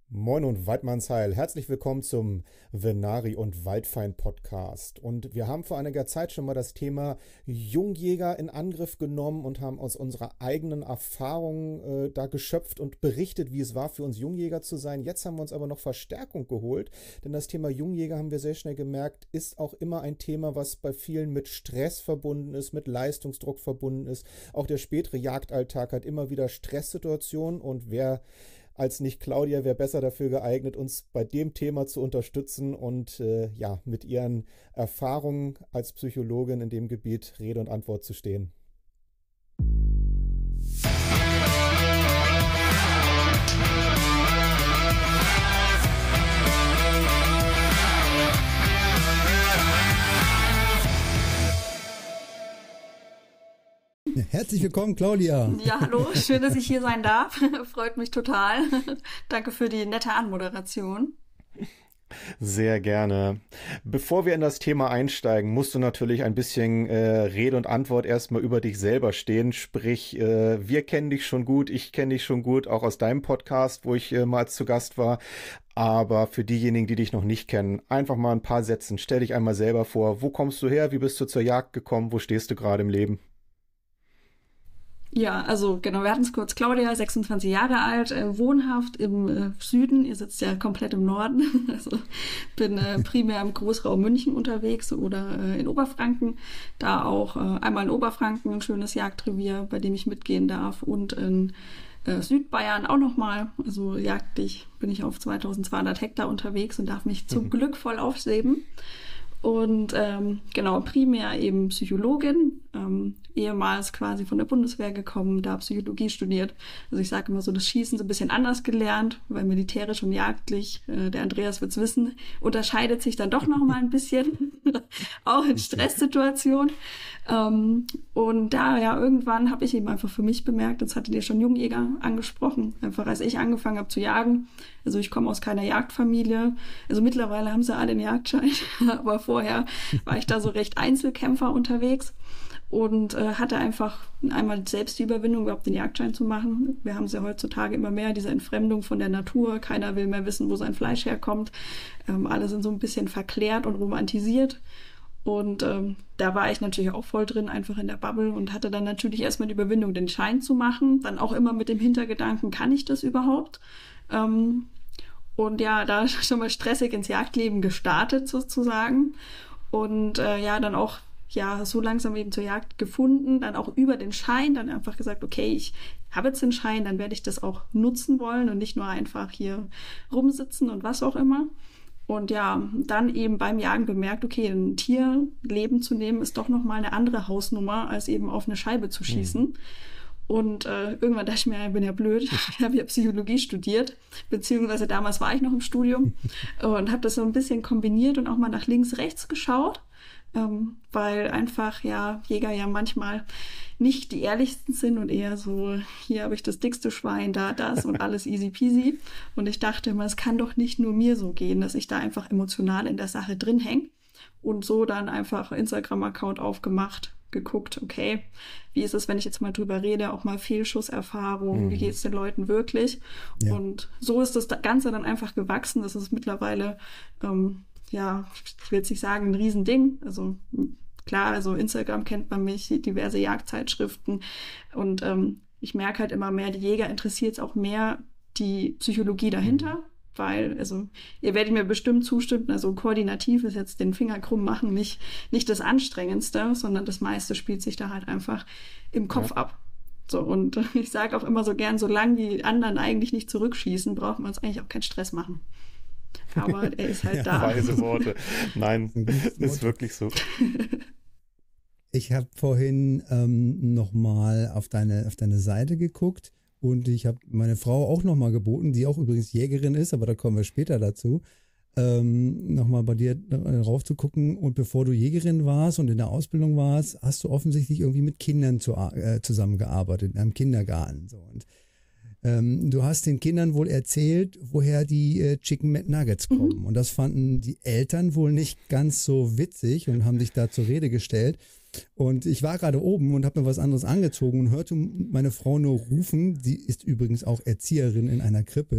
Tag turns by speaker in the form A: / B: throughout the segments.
A: Moin und Weidmannsheil. Herzlich willkommen zum Venari und Waldfein Podcast. Und wir haben vor einiger Zeit schon mal das Thema Jungjäger in Angriff genommen und haben aus unserer eigenen Erfahrung da geschöpft und berichtet, wie es war, für uns Jungjäger zu sein. Jetzt haben wir uns aber noch Verstärkung geholt, denn das Thema Jungjäger, haben wir sehr schnell gemerkt, ist auch immer ein Thema, was bei vielen mit Stress verbunden ist, mit Leistungsdruck verbunden ist. Auch der spätere Jagdalltag hat immer wieder Stresssituationen, und wer als nicht Claudia wäre besser dafür geeignet, uns bei dem Thema zu unterstützen und mit ihren Erfahrungen als Psychologin in dem Gebiet Rede und Antwort zu stehen.
B: Herzlich willkommen, Claudia.
C: Ja, hallo, schön, dass ich hier sein darf. Freut mich total. Danke für die nette Anmoderation.
A: Sehr gerne. Bevor wir in das Thema einsteigen, musst du natürlich ein bisschen Rede und Antwort erstmal über dich selber stehen. Sprich, wir kennen dich schon gut, ich kenne dich schon gut, auch aus deinem Podcast, wo ich mal zu Gast war. Aber für diejenigen, die dich noch nicht kennen, einfach mal ein paar Sätzen. Stell dich einmal selber vor. Wo kommst du her? Wie bist du zur Jagd gekommen? Wo stehst du gerade im Leben?
C: Ja, also genau, wir hatten es kurz. Claudia, 26 Jahre alt, wohnhaft im Süden. Ihr sitzt ja komplett im Norden. Also bin primär im Großraum München unterwegs oder in Oberfranken. Da auch einmal in Oberfranken ein schönes Jagdrevier, bei dem ich mitgehen darf. Und in Südbayern auch nochmal. Also jagdlich bin ich auf 2200 Hektar unterwegs und darf mich zum Glück voll ausleben. Und genau, primär eben Psychologin, ehemals quasi von der Bundeswehr gekommen, da Psychologie studiert. Also ich sage immer so, das Schießen so ein bisschen anders gelernt, weil militärisch und jagdlich, der Andreas wird's wissen, unterscheidet sich dann doch noch mal ein bisschen, auch in Stresssituationen. Und da ja irgendwann habe ich eben einfach für mich bemerkt, das hattet ihr schon Jungjäger angesprochen, einfach als ich angefangen habe zu jagen. Also ich komme aus keiner Jagdfamilie. Also mittlerweile haben sie alle einen Jagdschein, aber vorher war ich da so recht Einzelkämpfer unterwegs und hatte einfach einmal selbst die Überwindung, überhaupt den Jagdschein zu machen. Wir haben es ja heutzutage immer mehr, diese Entfremdung von der Natur. Keiner will mehr wissen, wo sein Fleisch herkommt. Alle sind so ein bisschen verklärt und romantisiert. Und da war ich natürlich auch voll drin, einfach in der Bubble, und hatte dann natürlich erstmal die Überwindung, den Schein zu machen. Dann auch immer mit dem Hintergedanken, kann ich das überhaupt? Und ja, da schon mal stressig ins Jagdleben gestartet sozusagen. Und dann auch so langsam eben zur Jagd gefunden, dann auch über den Schein, dann einfach gesagt, okay, ich habe jetzt den Schein, dann werde ich das auch nutzen wollen und nicht nur einfach hier rumsitzen und was auch immer. Und ja, dann eben beim Jagen bemerkt, okay, ein Tier leben zu nehmen ist doch nochmal eine andere Hausnummer, als eben auf eine Scheibe zu schießen. Und irgendwann dachte ich mir, ich bin ja blöd, ich habe ja Psychologie studiert, beziehungsweise damals war ich noch im Studium und habe das so ein bisschen kombiniert und auch mal nach links, rechts geschaut, weil einfach Jäger ja manchmal nicht die ehrlichsten sind und eher so, hier habe ich das dickste Schwein, da das und alles easy peasy. Und ich dachte immer, es kann doch nicht nur mir so gehen, dass ich da einfach emotional in der Sache drin hänge. Und so dann einfach Instagram-Account aufgemacht, geguckt, okay, wie ist es, wenn ich jetzt mal drüber rede, auch mal Fehlschusserfahrung, wie geht es den Leuten wirklich? Ja. Und so ist das Ganze dann einfach gewachsen. Das ist mittlerweile, ich will jetzt nicht sagen, ein Riesending. Also klar, also Instagram kennt man mich, diverse Jagdzeitschriften. Und ich merke halt immer mehr, die Jäger interessiert es auch mehr die Psychologie dahinter. Weil, also, ihr werdet mir bestimmt zustimmen, also koordinativ ist jetzt den Finger krumm machen nicht das Anstrengendste, sondern das meiste spielt sich da halt einfach im Kopf ab. So, und ich sage auch immer so gern, solange die anderen eigentlich nicht zurückschießen, brauchen wir uns eigentlich auch keinen Stress machen. Aber er ist halt da.
A: Weise Worte. Nein, ist wirklich so.
B: Ich habe vorhin nochmal auf deine Seite geguckt. Und ich habe meine Frau auch nochmal geboten, die auch übrigens Jägerin ist, aber da kommen wir später dazu, nochmal bei dir rauf zu gucken. Und bevor du Jägerin warst und in der Ausbildung warst, hast du offensichtlich irgendwie mit Kindern zusammengearbeitet, in einem Kindergarten. So. Und du hast den Kindern wohl erzählt, woher die Chicken McNuggets kommen. Und das fanden die Eltern wohl nicht ganz so witzig und haben dich da zur Rede gestellt. Und ich war gerade oben und habe mir was anderes angezogen und hörte meine Frau nur rufen, sie ist übrigens auch Erzieherin in einer Krippe,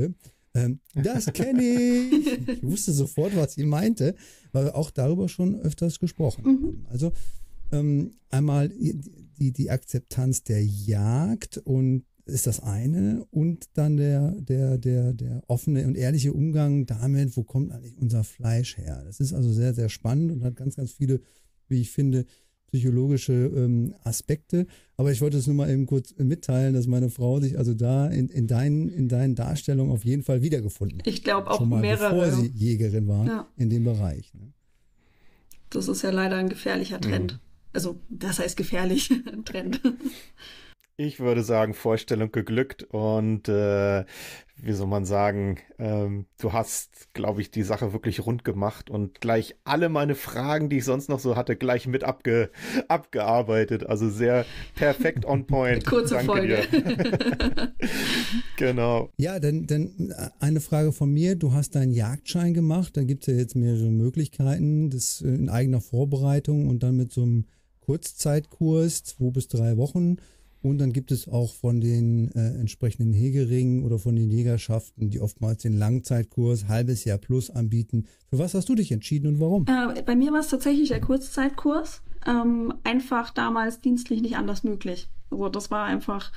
B: Das kenne ich. Ich wusste sofort, was sie meinte, weil wir auch darüber schon öfters gesprochen haben. Also einmal die Akzeptanz der Jagd und ist das eine und dann der offene und ehrliche Umgang damit, wo kommt eigentlich unser Fleisch her. Das ist also sehr, sehr spannend und hat ganz, ganz viele, wie ich finde, psychologische Aspekte. Aber ich wollte es nur mal eben kurz mitteilen, dass meine Frau sich also da in deinen Darstellungen auf jeden Fall wiedergefunden hat.
C: Ich glaube auch
B: schon mal,
C: mehrere.
B: Bevor sie Jägerin war in dem Bereich. Ne?
C: Das ist ja leider ein gefährlicher Trend. Also, das heißt gefährlich, ein Trend.
A: Ich würde sagen, Vorstellung geglückt und wie soll man sagen, du hast, glaube ich, die Sache wirklich rund gemacht und gleich alle meine Fragen, die ich sonst noch so hatte, gleich mit abgearbeitet. Also sehr perfekt on point.
C: Kurze
A: Danke
C: Folge.
A: dir. Genau.
B: Ja, dann eine Frage von mir. Du hast deinen Jagdschein gemacht. Dann gibt es ja jetzt mehrere Möglichkeiten, das in eigener Vorbereitung und dann mit so einem Kurzzeitkurs, 2 bis 3 Wochen. Und dann gibt es auch von den entsprechenden Hegeringen oder von den Jägerschaften, die oftmals den Langzeitkurs, halbes Jahr plus anbieten. Für was hast du dich entschieden und warum?
C: Bei mir war es tatsächlich der Kurzzeitkurs. Einfach damals dienstlich nicht anders möglich. Also das war einfach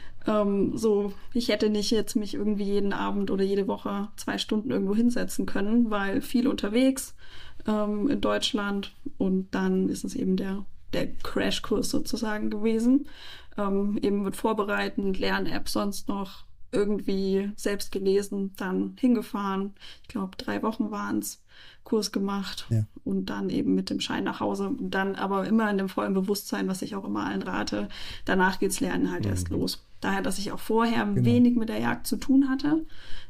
C: so, ich hätte nicht jetzt mich irgendwie jeden Abend oder jede Woche 2 Stunden irgendwo hinsetzen können, weil viel unterwegs in Deutschland und dann ist es eben der Crashkurs sozusagen gewesen. Eben mit Vorbereiten, Lern-App sonst noch irgendwie selbst gelesen, dann hingefahren. Ich glaube, 3 Wochen waren es, Kurs gemacht und dann eben mit dem Schein nach Hause. Und dann aber immer in dem vollen Bewusstsein, was ich auch immer allen rate, danach geht's Lernen halt erst los. Daher, dass ich auch vorher wenig mit der Jagd zu tun hatte.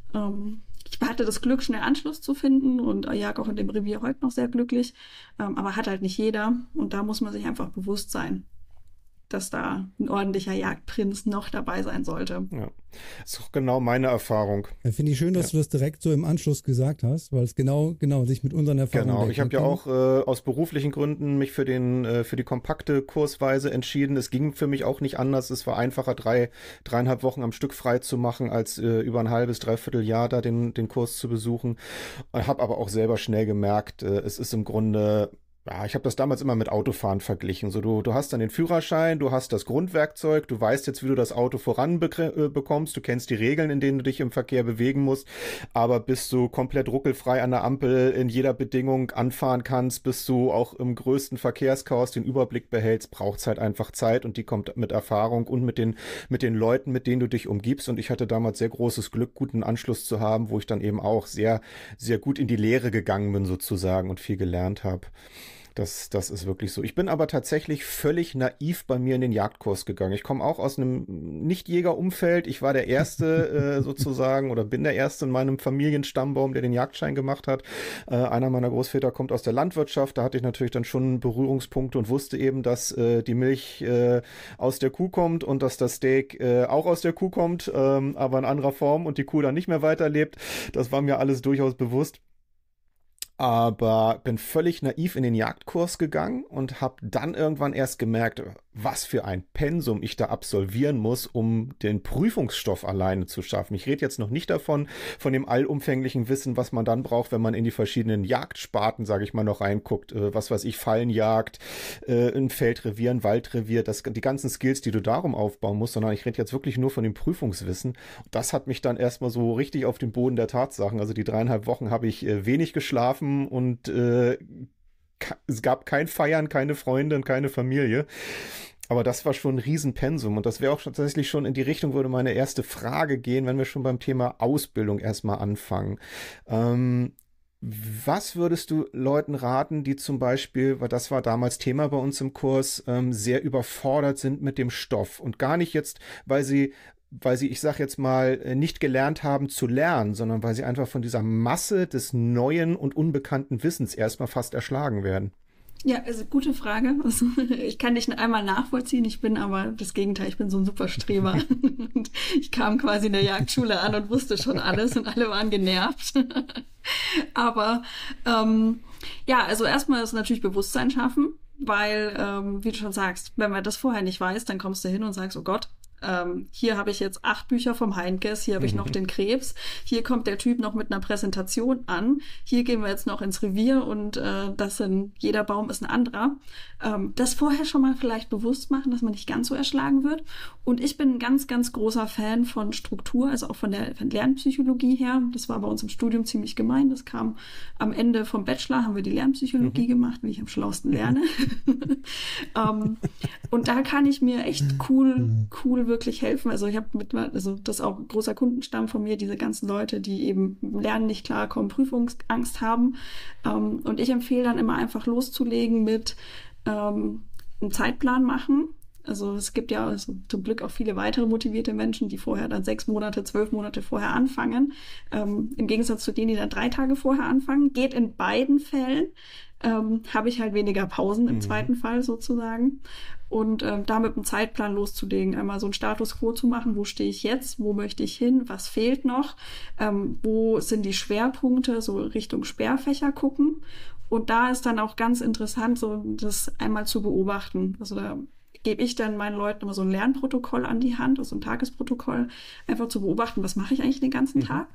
C: Ich hatte das Glück, schnell Anschluss zu finden und jag auch in dem Revier heute noch sehr glücklich. Aber hat halt nicht jeder. Und da muss man sich einfach bewusst sein, dass da ein ordentlicher Jagdprinz noch dabei sein sollte.
A: Ja, das ist auch genau meine Erfahrung.
B: Ja, finde ich schön, dass du das direkt so im Anschluss gesagt hast, weil es genau sich mit unseren Erfahrungen
A: Genau, ich habe ja auch aus beruflichen Gründen mich für die kompakte Kursweise entschieden. Es ging für mich auch nicht anders. Es war einfacher, 3,5 Wochen am Stück frei zu machen, als über ein halbes, dreiviertel Jahr da den Kurs zu besuchen. Habe aber auch selber schnell gemerkt, es ist im Grunde... Ja, ich habe das damals immer mit Autofahren verglichen. So, du hast dann den Führerschein, du hast das Grundwerkzeug, du weißt jetzt, wie du das Auto bekommst, du kennst die Regeln, in denen du dich im Verkehr bewegen musst, aber bis du komplett ruckelfrei an der Ampel in jeder Bedingung anfahren kannst, bis du auch im größten Verkehrschaos den Überblick behältst, braucht's halt einfach Zeit und die kommt mit Erfahrung und mit den Leuten, mit denen du dich umgibst. Und ich hatte damals sehr großes Glück, guten Anschluss zu haben, wo ich dann eben auch sehr, sehr gut in die Lehre gegangen bin sozusagen und viel gelernt habe. Das ist wirklich so. Ich bin aber tatsächlich völlig naiv bei mir in den Jagdkurs gegangen. Ich komme auch aus einem Nicht-Jäger-Umfeld. Ich war der Erste sozusagen oder bin der Erste in meinem Familienstammbaum, der den Jagdschein gemacht hat. Einer meiner Großväter kommt aus der Landwirtschaft. Da hatte ich natürlich dann schon Berührungspunkte und wusste eben, dass die Milch aus der Kuh kommt und dass das Steak auch aus der Kuh kommt, aber in anderer Form und die Kuh dann nicht mehr weiterlebt. Das war mir alles durchaus bewusst. Aber bin völlig naiv in den Jagdkurs gegangen und habe dann irgendwann erst gemerkt, was für ein Pensum ich da absolvieren muss, um den Prüfungsstoff alleine zu schaffen. Ich rede jetzt noch nicht von dem allumfänglichen Wissen, was man dann braucht, wenn man in die verschiedenen Jagdsparten, sage ich mal, noch reinguckt. Was weiß ich, Fallenjagd, ein Feldrevier, ein Waldrevier, die ganzen Skills, die du darum aufbauen musst, sondern ich rede jetzt wirklich nur von dem Prüfungswissen. Das hat mich dann erstmal so richtig auf den Boden der Tatsachen. Also die 3,5 Wochen habe ich wenig geschlafen und es gab kein Feiern, keine Freunde und keine Familie. Aber das war schon ein Riesenpensum und das wäre auch tatsächlich schon in die Richtung, würde meine erste Frage gehen, wenn wir schon beim Thema Ausbildung erstmal anfangen. Was würdest du Leuten raten, die zum Beispiel, weil das war damals Thema bei uns im Kurs, sehr überfordert sind mit dem Stoff und gar nicht jetzt, weil sie, ich sag jetzt mal, nicht gelernt haben zu lernen, sondern weil sie einfach von dieser Masse des neuen und unbekannten Wissens erstmal fast erschlagen werden?
C: Ja, also gute Frage. Also, ich kann dich einmal nachvollziehen, ich bin aber das Gegenteil, ich bin so ein Superstreber. Und ich kam quasi in der Jagdschule an und wusste schon alles und alle waren genervt. Aber ja, also erstmal ist natürlich Bewusstsein schaffen, weil, wie du schon sagst, wenn man das vorher nicht weiß, dann kommst du hin und sagst, oh Gott, Hier habe ich jetzt 8 Bücher vom Heinkes, hier habe ich noch den Krebs, hier kommt der Typ noch mit einer Präsentation an, hier gehen wir jetzt noch ins Revier und jeder Baum ist ein anderer. Das vorher schon mal vielleicht bewusst machen, dass man nicht ganz so erschlagen wird. Und ich bin ein ganz, ganz großer Fan von Struktur, also auch von der Lernpsychologie her. Das war bei uns im Studium ziemlich gemein. Das kam am Ende vom Bachelor, haben wir die Lernpsychologie gemacht, wie ich am schlausten lerne. Und da kann ich mir echt cool wirklich helfen. Also ich habe das ist auch ein großer Kundenstamm von mir, diese ganzen Leute, die eben Lernen nicht klarkommen, Prüfungsangst haben. Und ich empfehle dann immer einfach loszulegen mit einen Zeitplan machen. Also es gibt ja zum Glück auch viele weitere motivierte Menschen, die vorher dann 6 Monate, 12 Monate vorher anfangen. Im Gegensatz zu denen, die dann 3 Tage vorher anfangen. Geht in beiden Fällen. Habe ich halt weniger Pausen im zweiten Fall sozusagen. Und da mit einem Zeitplan loszulegen, einmal so einen Status quo zu machen, wo stehe ich jetzt, wo möchte ich hin, was fehlt noch, wo sind die Schwerpunkte, so Richtung Sperrfächer gucken. Und da ist dann auch ganz interessant, so das einmal zu beobachten. Also da gebe ich dann meinen Leuten immer so ein Lernprotokoll an die Hand, also ein Tagesprotokoll, einfach zu beobachten, was mache ich eigentlich den ganzen Tag.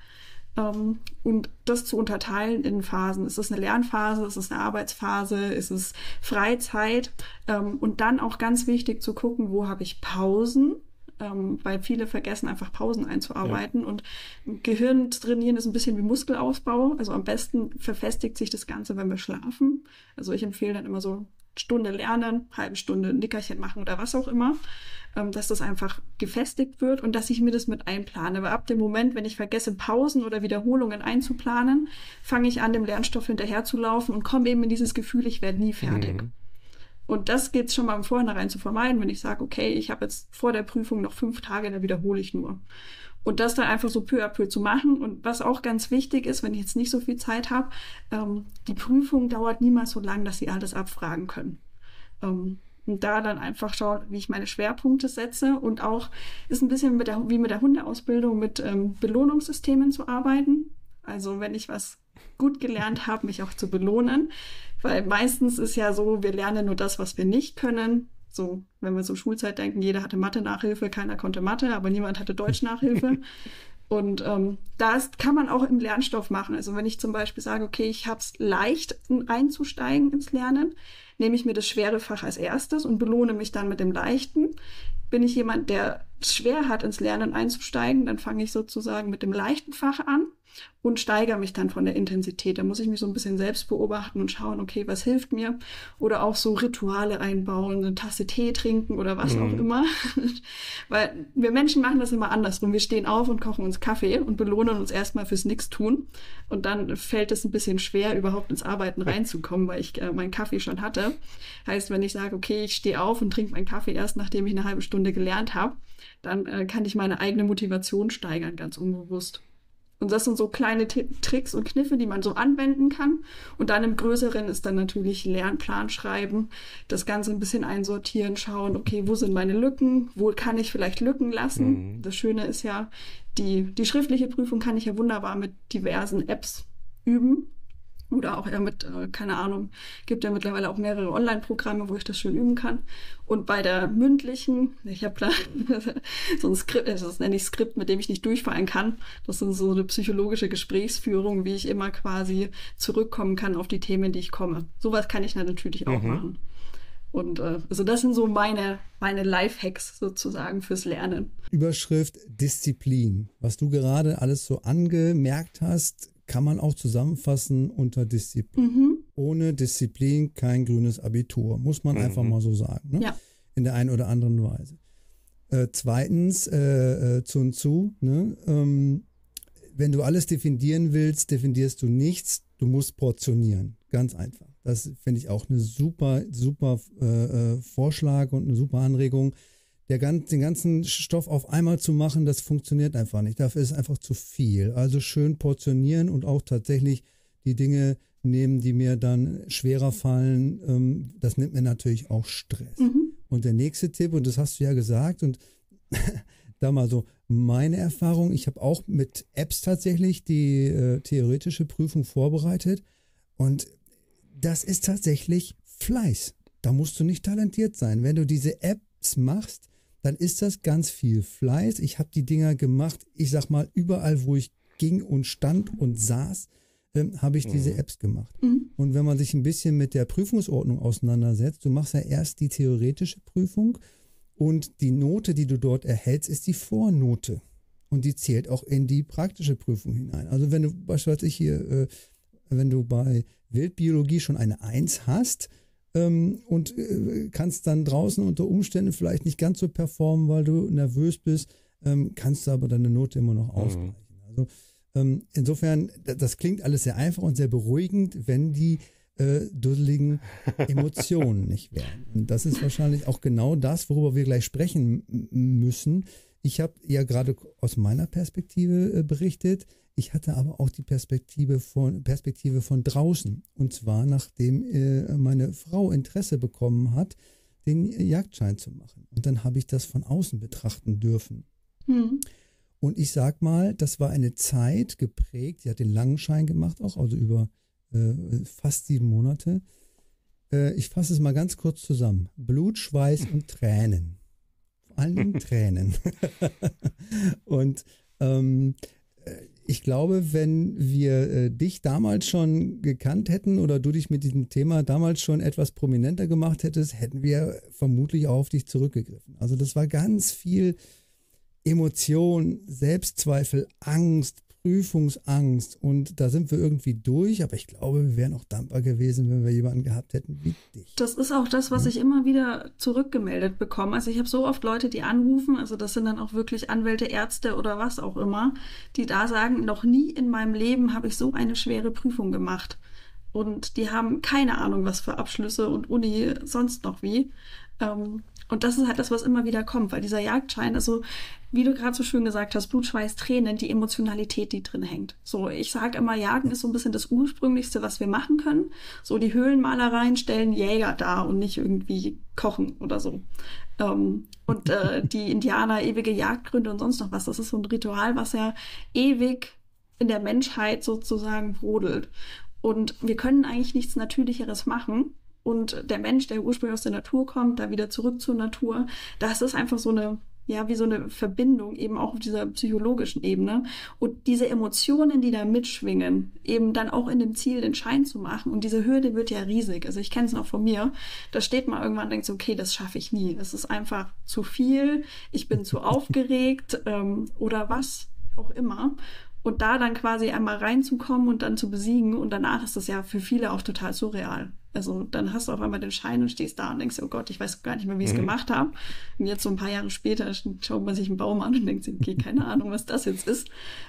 C: Und das zu unterteilen in Phasen. Ist es eine Lernphase? Ist es eine Arbeitsphase? Ist es Freizeit? Und dann auch ganz wichtig zu gucken, wo habe ich Pausen? Weil viele vergessen einfach Pausen einzuarbeiten. Ja. Und Gehirn trainieren ist ein bisschen wie Muskelaufbau. Also am besten verfestigt sich das Ganze, wenn wir schlafen. Also ich empfehle dann immer so Stunde lernen, halbe Stunde ein Nickerchen machen oder was auch immer, dass das einfach gefestigt wird und dass ich mir das mit einplane. Aber ab dem Moment, wenn ich vergesse, Pausen oder Wiederholungen einzuplanen, fange ich an, dem Lernstoff hinterherzulaufen und komme eben in dieses Gefühl, ich werde nie fertig. Und das geht schon mal im Vorhinein zu vermeiden, wenn ich sage, okay, ich habe jetzt vor der Prüfung noch 5 Tage, da wiederhole ich nur. Und das dann einfach so peu à peu zu machen. Und was auch ganz wichtig ist, wenn ich jetzt nicht so viel Zeit habe, die Prüfung dauert niemals so lang, dass Sie alles abfragen können. Und da dann einfach schauen, wie ich meine Schwerpunkte setze. Und auch ist ein bisschen wie mit der Hundeausbildung mit Belohnungssystemen zu arbeiten. Also wenn ich was gut gelernt habe, mich auch zu belohnen. Weil meistens ist ja so, wir lernen nur das, was wir nicht können. So, wenn wir so Schulzeit denken, jeder hatte Mathe-Nachhilfe, keiner konnte Mathe, aber niemand hatte Deutsch-Nachhilfe. Und das kann man auch im Lernstoff machen. Also wenn ich zum Beispiel sage, okay, ich habe es leicht einzusteigen ins Lernen, nehme ich mir das schwere Fach als erstes und belohne mich dann mit dem leichten. Bin ich jemand, der es schwer hat, ins Lernen einzusteigen, dann fange ich sozusagen mit dem leichten Fach an und steigere mich dann von der Intensität. Da muss ich mich so ein bisschen selbst beobachten und schauen, okay, was hilft mir? Oder auch so Rituale einbauen, eine Tasse Tee trinken oder was auch immer. Weil wir Menschen machen das immer andersrum. Wir stehen auf und kochen uns Kaffee und belohnen uns erstmal fürs Nichtstun. Und dann fällt es ein bisschen schwer, überhaupt ins Arbeiten reinzukommen, weil ich meinen Kaffee schon hatte. Heißt, wenn ich sage, okay, ich stehe auf und trinke meinen Kaffee erst, nachdem ich eine halbe Stunde gelernt habe, dann kann ich meine eigene Motivation steigern, ganz unbewusst. Und das sind so kleine Tricks und Kniffe, die man so anwenden kann. Und dann im Größeren ist dann natürlich Lernplan schreiben, das Ganze ein bisschen einsortieren, schauen, okay, wo sind meine Lücken, wo kann ich vielleicht Lücken lassen. Das Schöne ist ja, die schriftliche Prüfung kann ich ja wunderbar mit diversen Apps üben. Oder auch mit, keine Ahnung, gibt ja mittlerweile auch mehrere Online-Programme, wo ich das schön üben kann. Und bei der mündlichen, ich habe da so ein Skript, das nenne ich Skript, mit dem ich nicht durchfallen kann. Das ist so eine psychologische Gesprächsführung, wie ich immer quasi zurückkommen kann auf die Themen, die ich komme. Sowas kann ich dann natürlich auch machen. Und also das sind so meine Lifehacks sozusagen fürs Lernen.
B: Überschrift Disziplin. Was du gerade alles so angemerkt hast, kann man auch zusammenfassen unter Disziplin. Ohne Disziplin kein grünes Abitur, muss man einfach mal so sagen. Ne? Ja. In der einen oder anderen Weise. Zweitens, Sun Tzu, ne? Wenn du alles definieren willst, definierst du nichts, du musst portionieren. Ganz einfach. Das finde ich auch eine super Vorschlag und eine super Anregung. Den ganzen Stoff auf einmal zu machen, das funktioniert einfach nicht. Dafür ist einfach zu viel. Also schön portionieren und auch tatsächlich die Dinge nehmen, die mir dann schwerer fallen. Das nimmt mir natürlich auch Stress. Und der nächste Tipp, und das hast du ja gesagt, und da mal so meine Erfahrung, ich habe auch mit Apps tatsächlich die theoretische Prüfung vorbereitet. Und das ist tatsächlich Fleiß. Da musst du nicht talentiert sein. Wenn du diese Apps machst, dann ist das ganz viel Fleiß. Ich habe die Dinger gemacht, ich sag mal, überall, wo ich ging und stand und saß, habe ich diese Apps gemacht. Und wenn man sich ein bisschen mit der Prüfungsordnung auseinandersetzt, du machst ja erst die theoretische Prüfung und die Note, die du dort erhältst, ist die Vornote. Und die zählt auch in die praktische Prüfung hinein. Also wenn du beispielsweise hier, wenn du bei Wildbiologie schon eine 1 hast, und kannst dann draußen unter Umständen vielleicht nicht ganz so performen, weil du nervös bist, kannst du aber deine Note immer noch ausgleichen. Also insofern, das klingt alles sehr einfach und sehr beruhigend, wenn die dusseligen Emotionen nicht wären. Und das ist wahrscheinlich auch genau das, worüber wir gleich sprechen müssen. Ich habe ja gerade aus meiner Perspektive berichtet. Ich hatte aber auch die Perspektive von draußen. Und zwar, nachdem meine Frau Interesse bekommen hat, den Jagdschein zu machen. Und dann habe ich das von außen betrachten dürfen. Und ich sag mal, das war eine Zeit geprägt, sie hat den langen Schein gemacht auch, also über fast 7 Monate. Ich fasse es mal ganz kurz zusammen. Blut, Schweiß und Tränen. Vor allen Dingen Tränen. Und ich glaube, wenn wir dich damals schon gekannt hätten oder du dich mit diesem Thema damals schon etwas prominenter gemacht hättest, hätten wir vermutlich auch auf dich zurückgegriffen. Also das war ganz viel Emotion, Selbstzweifel, Angst, Prüfungsangst und da sind wir irgendwie durch, aber ich glaube, wir wären auch dankbar gewesen, wenn wir jemanden gehabt hätten wie dich.
C: Das ist auch das, was ich immer wieder zurückgemeldet bekomme. Also ich habe so oft Leute, die anrufen, also das sind dann auch wirklich Anwälte, Ärzte oder was auch immer, die da sagen, noch nie in meinem Leben habe ich so eine schwere Prüfung gemacht. Und die haben keine Ahnung, was für Abschlüsse und Uni sonst noch wie. Und das ist halt das, was immer wieder kommt, weil dieser Jagdschein, also wie du gerade so schön gesagt hast, Blut, Schweiß, Tränen, die Emotionalität, die drin hängt. So, ich sage immer, Jagen ist so ein bisschen das Ursprünglichste, was wir machen können. So, die Höhlenmalereien stellen Jäger dar und nicht irgendwie kochen oder so. Und die Indianer, ewige Jagdgründe und sonst noch was, das ist so ein Ritual, was ja ewig in der Menschheit sozusagen brodelt. Und wir können eigentlich nichts Natürlicheres machen. Und der Mensch, der ursprünglich aus der Natur kommt, da wieder zurück zur Natur, das ist einfach so eine, ja, wie so eine Verbindung eben auch auf dieser psychologischen Ebene. Und diese Emotionen, die da mitschwingen, eben dann auch in dem Ziel den Schein zu machen. Und diese Hürde wird ja riesig. Also ich kenne es noch von mir. Da steht man irgendwann und denkt so, okay, das schaffe ich nie. Es ist einfach zu viel. Ich bin zu aufgeregt oder was auch immer. Und da dann quasi einmal reinzukommen und dann zu besiegen. Und danach ist das ja für viele auch total surreal. Also dann hast du auf einmal den Schein und stehst da und denkst, oh Gott, ich weiß gar nicht mehr, wie ich es gemacht habe. Und jetzt so ein paar Jahre später schaut man sich einen Baum an und denkt sich, okay, keine Ahnung, was das jetzt ist.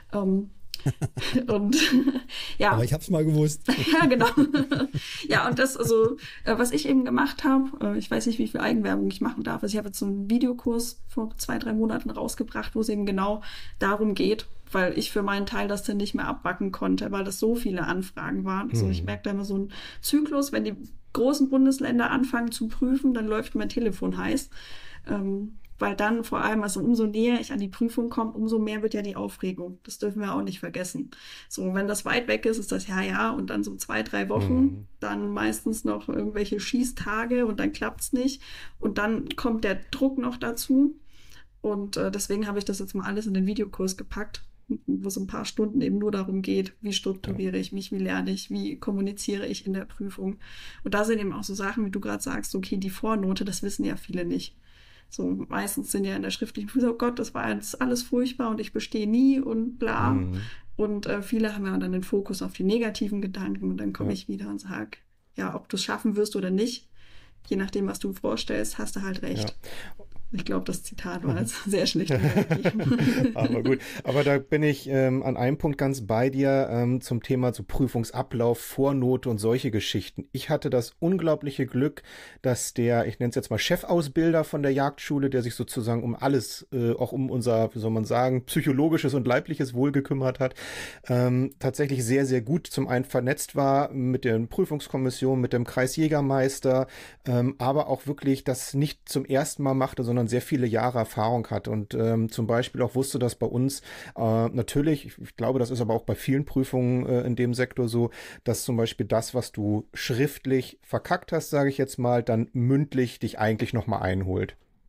C: Und ja.
B: Aber ich habe es mal gewusst.
C: Ja, genau. Ja, und das, also, was ich eben gemacht habe, ich weiß nicht, wie viel Eigenwerbung ich machen darf. Also ich habe jetzt so einen Videokurs vor 2-3 Monaten rausgebracht, wo es eben genau darum geht, weil ich für meinen Teil das dann nicht mehr abbacken konnte, weil das so viele Anfragen waren. Also ich merke da immer so einen Zyklus, wenn die großen Bundesländer anfangen zu prüfen, dann läuft mein Telefon heiß. Weil dann vor allem, also umso näher ich an die Prüfung komme, umso mehr wird ja die Aufregung. Das dürfen wir auch nicht vergessen. So, wenn das weit weg ist, ist das ja, und dann so 2-3 Wochen, dann meistens noch irgendwelche Schießtage und dann klappt's nicht. Und dann kommt der Druck noch dazu. Und deswegen habe ich das jetzt mal alles in den Videokurs gepackt, wo es ein paar Stunden eben nur darum geht, wie strukturiere ich mich, wie lerne ich, wie kommuniziere ich in der Prüfung. Und da sind eben auch so Sachen, wie du gerade sagst, okay, die Vornote, das wissen ja viele nicht. So, meistens sind ja in der schriftlichen Prüfung, oh Gott, das war jetzt alles furchtbar und ich bestehe nie und bla. Und viele haben ja dann den Fokus auf die negativen Gedanken und dann komme ich wieder und sage, ja, ob du es schaffen wirst oder nicht, je nachdem, was du vorstellst, hast du halt recht. Ja. Ich glaube, das Zitat war jetzt sehr schlecht wiedergegeben.
A: Aber gut, aber da bin ich an einem Punkt ganz bei dir zum Thema so Prüfungsablauf, Vornote und solche Geschichten. Ich hatte das unglaubliche Glück, dass der, ich nenne es jetzt mal Chefausbilder von der Jagdschule, der sich sozusagen um alles, auch um unser, wie soll man sagen, psychologisches und leibliches Wohl gekümmert hat, tatsächlich sehr, sehr gut zum einen vernetzt war mit der Prüfungskommission, mit dem Kreisjägermeister, aber auch wirklich das nicht zum ersten Mal machte, sondern sehr viele Jahre Erfahrung hat und zum Beispiel auch wusste, dass bei uns natürlich, ich glaube, das ist aber auch bei vielen Prüfungen in dem Sektor so, dass zum Beispiel das, was du schriftlich verkackt hast, sage ich jetzt mal, dann mündlich dich eigentlich nochmal einholt.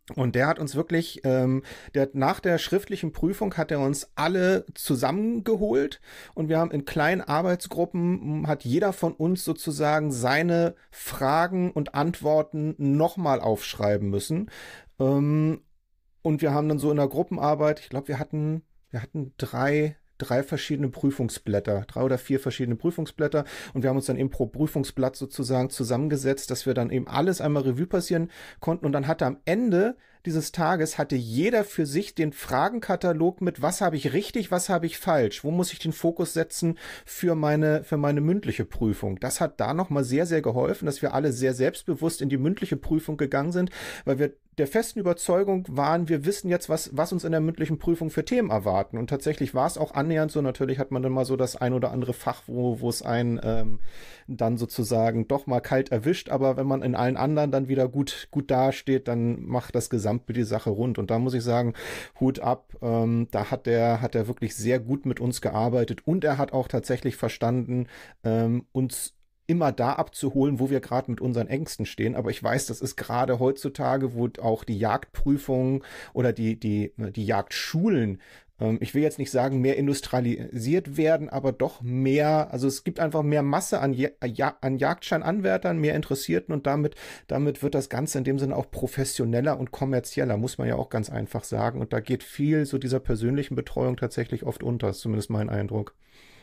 A: Und der hat uns wirklich, nach der schriftlichen Prüfung hat er uns alle zusammengeholt und wir haben in kleinen Arbeitsgruppen, hat jeder von uns sozusagen seine Fragen und Antworten nochmal aufschreiben müssen. Und wir haben dann so in der Gruppenarbeit, ich glaube, wir hatten drei verschiedene Prüfungsblätter, 3 oder 4 verschiedene Prüfungsblätter und wir haben uns dann eben pro Prüfungsblatt sozusagen zusammengesetzt, dass wir dann eben alles einmal Revue passieren konnten und dann hatte am Ende dieses Tages hatte jeder für sich den Fragenkatalog mit, was habe ich richtig, was habe ich falsch, wo muss ich den Fokus setzen für meine mündliche Prüfung. Das hat da nochmal sehr, sehr geholfen, dass wir alle sehr selbstbewusst in die mündliche Prüfung gegangen sind, weil wir der festen Überzeugung waren, wir wissen jetzt, was uns in der mündlichen Prüfung für Themen erwarten. Und tatsächlich war es auch annähernd so. Natürlich hat man dann mal so das ein oder andere Fach, wo es einen dann sozusagen doch mal kalt erwischt. Aber wenn man in allen anderen dann wieder gut dasteht, dann macht das Gesamtbild die Sache rund. Und da muss ich sagen, Hut ab. Da hat er wirklich sehr gut mit uns gearbeitet. Und er hat auch tatsächlich verstanden, uns immer da abzuholen, wo wir gerade mit unseren Ängsten stehen. Aber ich weiß, das ist gerade heutzutage, wo auch die Jagdprüfungen oder die Jagdschulen, ich will jetzt nicht sagen, mehr industrialisiert werden, aber doch mehr, also es gibt einfach mehr Masse an Jagdscheinanwärtern, mehr Interessierten und damit wird das Ganze in dem Sinne auch professioneller und kommerzieller, muss man ja auch ganz einfach sagen. Und da geht viel so dieser persönlichen Betreuung tatsächlich oft unter, ist zumindest mein Eindruck.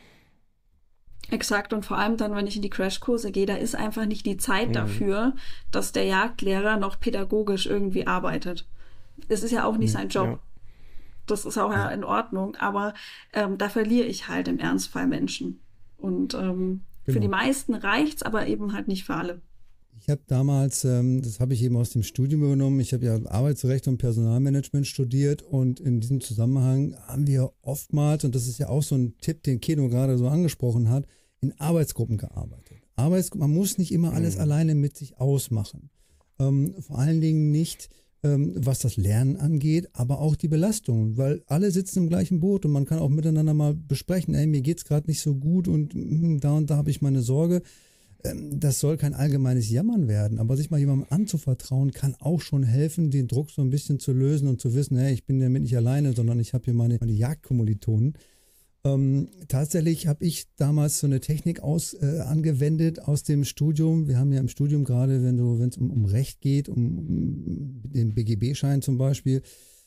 C: Exakt, und vor allem dann, wenn ich in die Crashkurse gehe, da ist einfach nicht die Zeit dafür, dass der Jagdlehrer noch pädagogisch irgendwie arbeitet. Das ist ja auch nicht sein Job. Ja. Das ist auch ja in Ordnung, aber da verliere ich halt im Ernstfall Menschen. Und für die meisten reicht's, aber eben halt nicht für alle.
B: Ich habe damals, das habe ich eben aus dem Studium übernommen, ich habe ja Arbeitsrecht und Personalmanagement studiert und in diesem Zusammenhang haben wir oftmals, und das ist ja auch so ein Tipp, den Keno gerade so angesprochen hat, in Arbeitsgruppen gearbeitet. Man muss nicht immer alles alleine mit sich ausmachen. Vor allen Dingen nicht, was das Lernen angeht, aber auch die Belastung, weil alle sitzen im gleichen Boot und man kann auch miteinander mal besprechen, ey, mir geht's gerade nicht so gut und da habe ich meine Sorge. Das soll kein allgemeines Jammern werden, aber sich mal jemandem anzuvertrauen, kann auch schon helfen, den Druck so ein bisschen zu lösen und zu wissen, hey, ich bin damit nicht alleine, sondern ich habe hier meine Jagdkommilitonen. Tatsächlich habe ich damals so eine Technik angewendet aus dem Studium. Wir haben ja im Studium gerade, wenn es um Recht geht, um den BGB-Schein zum Beispiel,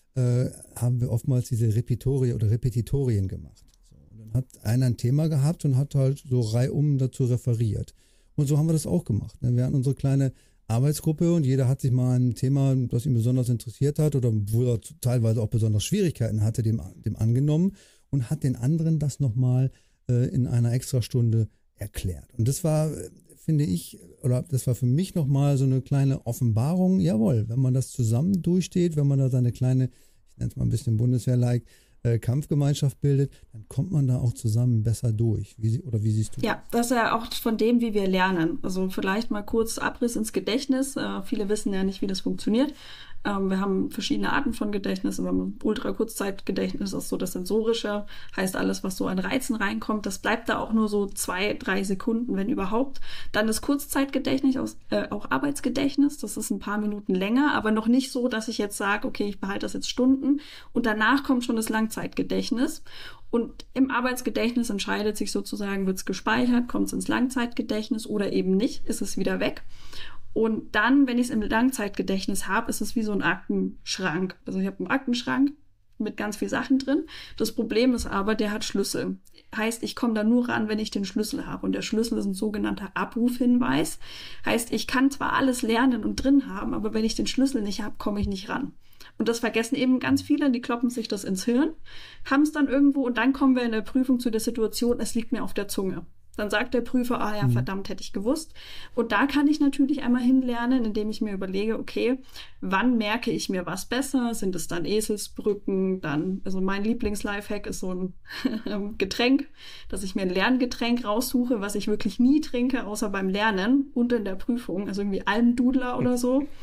B: haben wir oftmals diese Repetitorien gemacht. So, und dann hat einer ein Thema gehabt und hat halt so reihum dazu referiert. Und so haben wir das auch gemacht. Wir hatten unsere kleine Arbeitsgruppe und jeder hat sich mal ein Thema, das ihn besonders interessiert hat oder wo er teilweise auch besonders Schwierigkeiten hatte, dem angenommen und hat den anderen das nochmal in einer Extrastunde erklärt. Und das war, finde ich, oder das war für mich nochmal so eine kleine Offenbarung. Jawohl, wenn man das zusammen durchsteht, wenn man da seine kleine, ich nenne es mal ein bisschen Bundeswehr-like, Kampfgemeinschaft bildet, dann kommt man da auch zusammen besser durch. Wie siehst du das?
C: Ja, das ist ja auch von dem, wie wir lernen. Also vielleicht mal kurz Abriss ins Gedächtnis. Viele wissen ja nicht, wie das funktioniert. Wir haben verschiedene Arten von Gedächtnis. Wir haben Ultra-Kurzzeitgedächtnis, das ist so das Sensorische. Heißt, alles, was so an Reizen reinkommt, das bleibt da auch nur so 2-3 Sekunden, wenn überhaupt. Dann das Kurzzeitgedächtnis, auch Arbeitsgedächtnis. Das ist ein paar Minuten länger, aber noch nicht so, dass ich jetzt sage, okay, ich behalte das jetzt Stunden. Und danach kommt schon das Langzeitgedächtnis. Und im Arbeitsgedächtnis entscheidet sich sozusagen, wird es gespeichert, kommt es ins Langzeitgedächtnis oder eben nicht, ist es wieder weg. Und dann, wenn ich es im Langzeitgedächtnis habe, ist es wie so ein Aktenschrank. Also ich habe einen Aktenschrank mit ganz viel Sachen drin. Das Problem ist aber, der hat Schlüssel. Heißt, ich komme da nur ran, wenn ich den Schlüssel habe. Und der Schlüssel ist ein sogenannter Abrufhinweis. Heißt, ich kann zwar alles lernen und drin haben, aber wenn ich den Schlüssel nicht habe, komme ich nicht ran. Und das vergessen eben ganz viele, die kloppen sich das ins Hirn, haben es dann irgendwo und dann kommen wir in der Prüfung zu der Situation, es liegt mir auf der Zunge. Dann sagt der Prüfer, ah ja, verdammt, hätte ich gewusst. Und da kann ich natürlich einmal hinlernen, indem ich mir überlege, okay, wann merke ich mir was besser? Sind es dann Eselsbrücken? Also mein Lieblings-Lifehack ist so ein Getränk, dass ich mir ein Lerngetränk raussuche, was ich wirklich nie trinke, außer beim Lernen und in der Prüfung. Also irgendwie Almdudler oder so.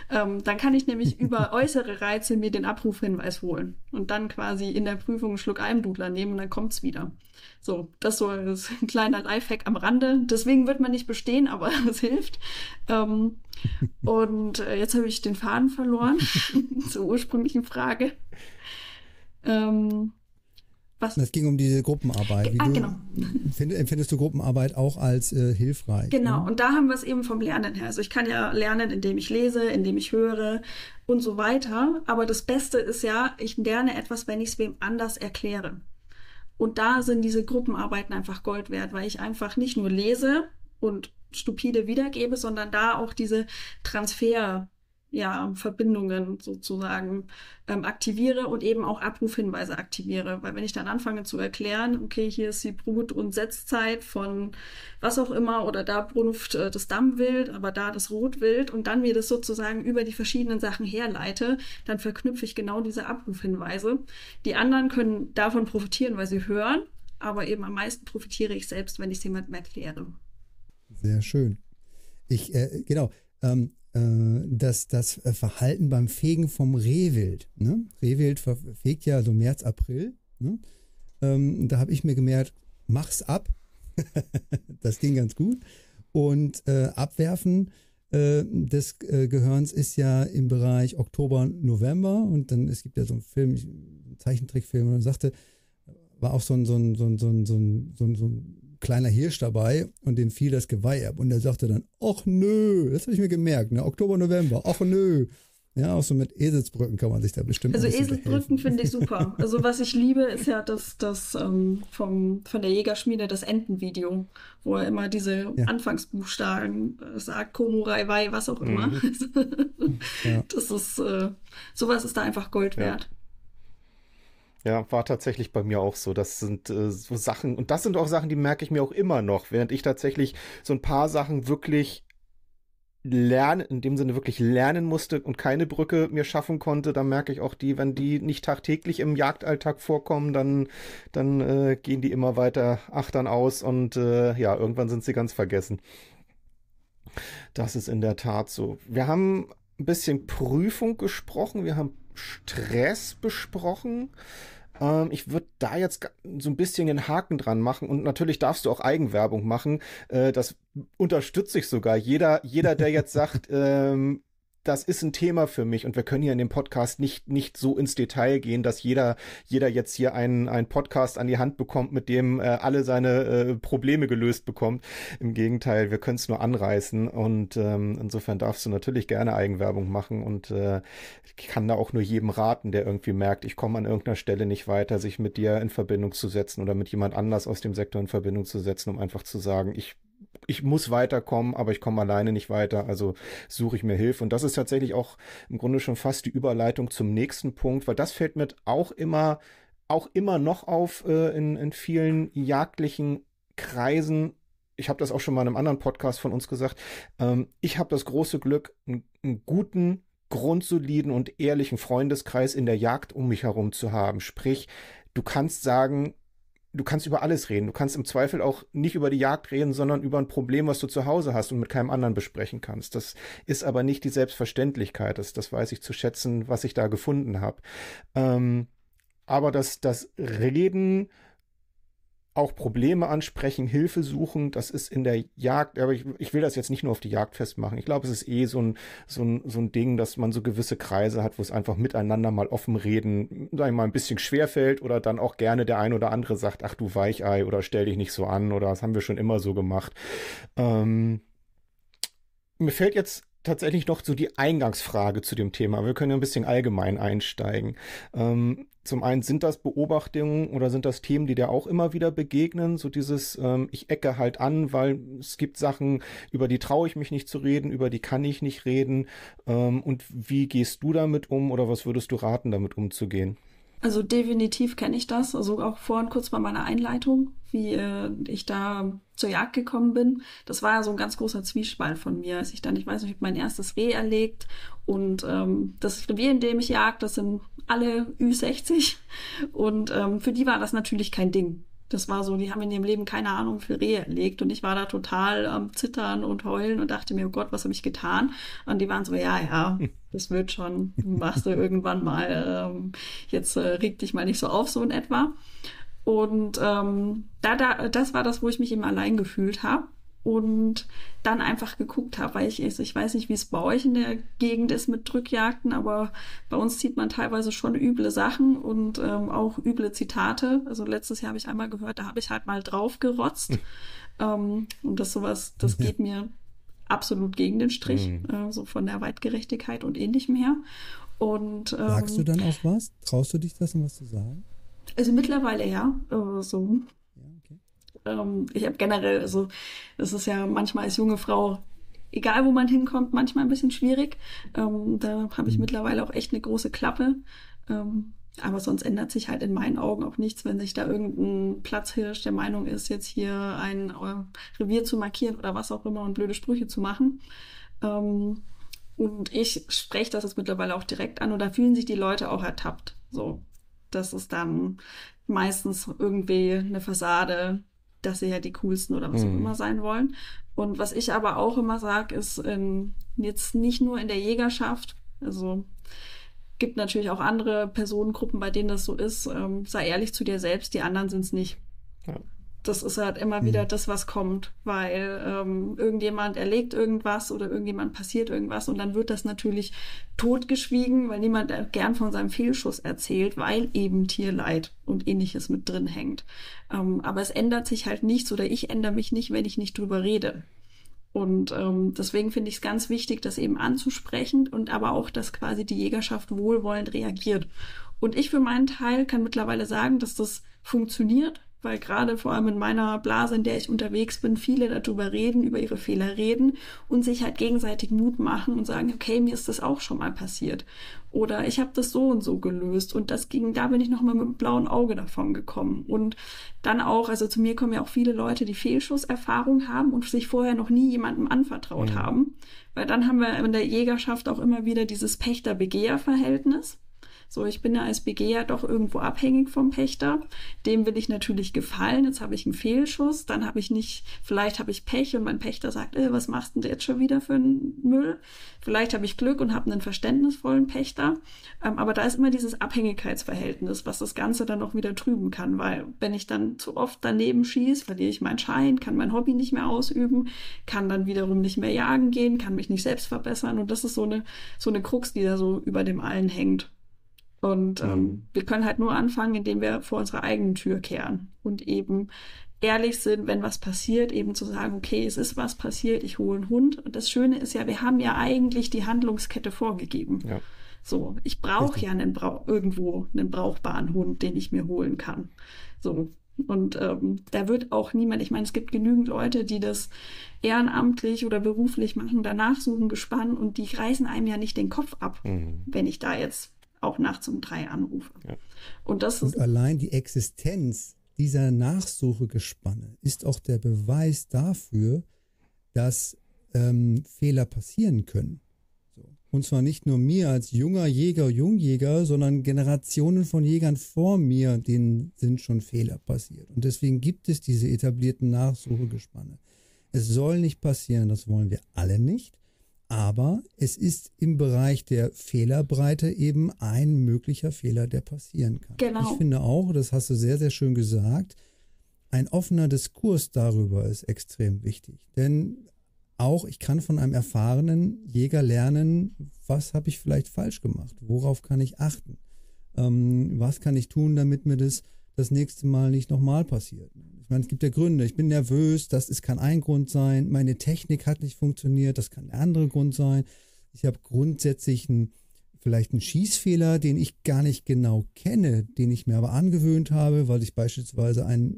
C: Dann kann ich nämlich über äußere Reize mir den Abrufhinweis holen und dann quasi in der Prüfung einen Schluck Almdudler nehmen und dann kommt's wieder. So, das ist ein kleiner Lifehack am Rande. Deswegen wird man nicht bestehen, aber es hilft. Und jetzt habe ich den Faden verloren zur ursprünglichen Frage.
B: Es ging um diese Gruppenarbeit.
C: Genau.
B: Empfindest du Gruppenarbeit auch als hilfreich?
C: Genau,
B: ne?
C: Und da haben wir es eben vom Lernen her. Also ich kann ja lernen, indem ich lese, indem ich höre und so weiter. Aber das Beste ist ja, ich lerne etwas, wenn ich es wem anders erkläre. Und da sind diese Gruppenarbeiten einfach Gold wert, weil ich einfach nicht nur lese und stupide wiedergebe, sondern da auch diese Verbindungen sozusagen aktiviere und eben auch Abrufhinweise aktiviere. Weil wenn ich dann anfange zu erklären, okay, hier ist die Brut- und Setzzeit von was auch immer oder da brunft das Dammwild, aber da das Rotwild und dann mir das sozusagen über die verschiedenen Sachen herleite, dann verknüpfe ich genau diese Abrufhinweise. Die anderen können davon profitieren, weil sie hören, aber eben am meisten profitiere ich selbst, wenn ich es jemandem erkläre.
B: Sehr schön. Das Verhalten beim Fegen vom Rehwild. Ne? Rehwild fegt ja so März, April. Ne? Da habe ich mir gemerkt, mach's ab. Das ging ganz gut. Und Abwerfen des Gehirns ist ja im Bereich Oktober, November. Und dann, es gibt ja so einen Film, einen Zeichentrickfilm, und dann sagte, war auch so ein kleiner Hirsch dabei und dem fiel das Geweih ab und er sagte dann, ach nö, das habe ich mir gemerkt, ne? Oktober, November, ach nö. Ja, auch so mit Eselsbrücken kann man sich da bestimmt
C: Also Eselsbrücken finde ich super. Also was ich liebe, ist ja das von der Jägerschmiede, das Entenvideo, wo er immer diese Anfangsbuchstaben sagt, Komu, Rai, Wai, was auch immer. Das ist, sowas ist da einfach Gold wert.
A: Ja, war tatsächlich bei mir auch so. Das sind so Sachen, und das sind auch Sachen, die merke ich mir auch immer noch, während ich tatsächlich so ein paar Sachen wirklich in dem Sinne wirklich lernen musste und keine Brücke mir schaffen konnte, da merke ich auch wenn die nicht tagtäglich im Jagdalltag vorkommen, dann gehen die immer weiter achtern aus und irgendwann sind sie ganz vergessen. Das ist in der Tat so. Wir haben ein bisschen Prüfung gesprochen, wir haben Stress besprochen. Ich würde da jetzt so ein bisschen den Haken dran machen und natürlich darfst du auch Eigenwerbung machen. Das unterstütze ich sogar. Jeder, der jetzt sagt, das ist ein Thema für mich und wir können hier in dem Podcast nicht so ins Detail gehen, dass jeder jetzt hier einen Podcast an die Hand bekommt, mit dem alle seine Probleme gelöst bekommt. Im Gegenteil, wir können es nur anreißen und insofern darfst du natürlich gerne Eigenwerbung machen und ich kann da auch nur jedem raten, der irgendwie merkt, ich komme an irgendeiner Stelle nicht weiter, sich mit dir in Verbindung zu setzen oder mit jemand anders aus dem Sektor in Verbindung zu setzen, um einfach zu sagen, ich muss weiterkommen, aber ich komme alleine nicht weiter, also suche ich mir Hilfe. Und das ist tatsächlich auch im Grunde schon fast die Überleitung zum nächsten Punkt, weil das fällt mir auch immer noch auf in vielen jagdlichen Kreisen. Ich habe das auch schon mal in einem anderen Podcast von uns gesagt. Ich habe das große Glück, einen guten, grundsoliden und ehrlichen Freundeskreis in der Jagd um mich herum zu haben. Sprich, du kannst über alles reden. Du kannst im Zweifel auch nicht über die Jagd reden, sondern über ein Problem, was du zu Hause hast und mit keinem anderen besprechen kannst. Das ist aber nicht die Selbstverständlichkeit. Das weiß ich zu schätzen, was ich da gefunden habe. Aber das Reden, auch Probleme ansprechen, Hilfe suchen, das ist in der Jagd, aber ich will das jetzt nicht nur auf die Jagd festmachen. Ich glaube, es ist so ein Ding, dass man so gewisse Kreise hat, wo es einfach miteinander mal offen reden, sag ich mal, ein bisschen schwerfällt oder dann auch gerne der ein oder andere sagt, ach du Weichei oder stell dich nicht so an oder das haben wir schon immer so gemacht. Mir fällt jetzt tatsächlich noch so die Eingangsfrage zu dem Thema. Wir können ja ein bisschen allgemein einsteigen. Zum einen, sind das Beobachtungen oder sind das Themen, die dir auch immer wieder begegnen? So dieses, ich ecke halt an, weil es gibt Sachen, über die traue ich mich nicht zu reden, über die kann ich nicht reden. Und wie gehst du damit um oder was würdest du raten, damit umzugehen?
C: Also definitiv kenne ich das. Also auch vorhin kurz bei meiner Einleitung, wie ich da zur Jagd gekommen bin. Das war ja so ein ganz großer Zwiespalt von mir, als ich dann, ich weiß nicht, ich habe mein erstes Reh erlegt und das Revier, in dem ich jagd, das sind alle Ü60 und für die war das natürlich kein Ding. Das war so, die haben in ihrem Leben keine Ahnung für Rehe erlegt und ich war da total am Zittern und heulen und dachte mir, oh Gott, was habe ich getan? Und die waren so, ja, das wird schon, machst du irgendwann mal, jetzt reg dich mal nicht so auf, so in etwa. Und das war das, wo ich mich eben allein gefühlt habe. Und dann einfach geguckt habe, weil ich weiß nicht, wie es bei euch in der Gegend ist mit Drückjagden, aber bei uns zieht man teilweise schon üble Sachen und auch üble Zitate. Also letztes Jahr habe ich einmal gehört, da habe ich halt mal drauf gerotzt. Und das geht mir absolut gegen den Strich, so von der Weitgerechtigkeit und ähnlichem her. Und
B: sagst du dann auch was? Traust du dich das, um was zu sagen?
C: Also mittlerweile ja, so.
B: Ja, okay.
C: Ich habe generell, also das ist ja manchmal als junge Frau, egal wo man hinkommt, manchmal ein bisschen schwierig. Da habe ich mittlerweile auch echt eine große Klappe. Aber sonst ändert sich halt in meinen Augen auch nichts, wenn sich da irgendein Platzhirsch der Meinung ist, jetzt hier ein Revier zu markieren oder was auch immer und blöde Sprüche zu machen. Und ich spreche das jetzt mittlerweile auch direkt an und da fühlen sich die Leute auch ertappt. So, das ist dann meistens irgendwie eine Fassade, dass sie ja die coolsten oder was auch immer sein wollen. Und was ich aber auch immer sage, ist jetzt nicht nur in der Jägerschaft, also gibt natürlich auch andere Personengruppen, bei denen das so ist, sei ehrlich zu dir selbst, die anderen sind es nicht. Ja. Das ist halt immer wieder das, was kommt, weil irgendjemand erlegt irgendwas oder irgendjemand passiert irgendwas und dann wird das natürlich totgeschwiegen, weil niemand gern von seinem Fehlschuss erzählt, weil eben Tierleid und Ähnliches mit drin hängt. Aber es ändert sich halt nichts oder ich ändere mich nicht, wenn ich nicht drüber rede. Und deswegen finde ich es ganz wichtig, das eben anzusprechen und aber auch, dass quasi die Jägerschaft wohlwollend reagiert. Und ich für meinen Teil kann mittlerweile sagen, dass das funktioniert, weil gerade vor allem in meiner Blase, in der ich unterwegs bin, viele darüber reden, über ihre Fehler reden und sich halt gegenseitig Mut machen und sagen, okay, mir ist das auch schon mal passiert. Oder ich habe das so und so gelöst und da bin ich noch mal mit einem blauen Auge davon gekommen. Und dann auch, also zu mir kommen ja auch viele Leute, die Fehlschusserfahrung haben und sich vorher noch nie jemandem anvertraut haben. Weil dann haben wir in der Jägerschaft auch immer wieder dieses Pächter-Begeher-Verhältnis. So, ich bin ja als Begeher doch irgendwo abhängig vom Pächter. Dem will ich natürlich gefallen. Jetzt habe ich einen Fehlschuss. Dann vielleicht habe ich Pech und mein Pächter sagt, was machst du denn jetzt schon wieder für einen Müll? Vielleicht habe ich Glück und habe einen verständnisvollen Pächter. Aber da ist immer dieses Abhängigkeitsverhältnis, was das Ganze dann auch wieder trüben kann. Weil wenn ich dann zu oft daneben schieße, verliere ich meinen Schein, kann mein Hobby nicht mehr ausüben, kann dann wiederum nicht mehr jagen gehen, kann mich nicht selbst verbessern. Und das ist so eine Krux, die da so über dem allen hängt. Und wir können halt nur anfangen, indem wir vor unserer eigenen Tür kehren und eben ehrlich sind, wenn was passiert, eben zu sagen, okay, es ist was passiert, ich hole einen Hund. Und das Schöne ist ja, wir haben ja eigentlich die Handlungskette vorgegeben. Ja. So, ich brauche ja irgendwo einen brauchbaren Hund, den ich mir holen kann. So. Und da wird auch niemand, ich meine, es gibt genügend Leute, die das ehrenamtlich oder beruflich machen, danach suchen Gespann und die reißen einem ja nicht den Kopf ab, wenn ich da jetzt auch nachts um 3 anrufe. Ja. Und
B: allein die Existenz dieser Nachsuchegespanne ist auch der Beweis dafür, dass Fehler passieren können. So. Und zwar nicht nur mir als junger Jäger, Jungjäger, sondern Generationen von Jägern vor mir, denen sind schon Fehler passiert. Und deswegen gibt es diese etablierten Nachsuchegespanne. Es soll nicht passieren, das wollen wir alle nicht. Aber es ist im Bereich der Fehlerbreite eben ein möglicher Fehler, der passieren kann.
C: Genau.
B: Ich finde auch, das hast du sehr, sehr schön gesagt, ein offener Diskurs darüber ist extrem wichtig. Denn auch ich kann von einem erfahrenen Jäger lernen, was habe ich vielleicht falsch gemacht, worauf kann ich achten, was kann ich tun, damit mir das nächste Mal nicht nochmal passiert. Ich meine, es gibt ja Gründe. Ich bin nervös, kann ein Grund sein. Meine Technik hat nicht funktioniert, das kann der andere Grund sein. Ich habe grundsätzlich vielleicht einen Schießfehler, den ich gar nicht genau kenne, den ich mir aber angewöhnt habe, weil ich beispielsweise ein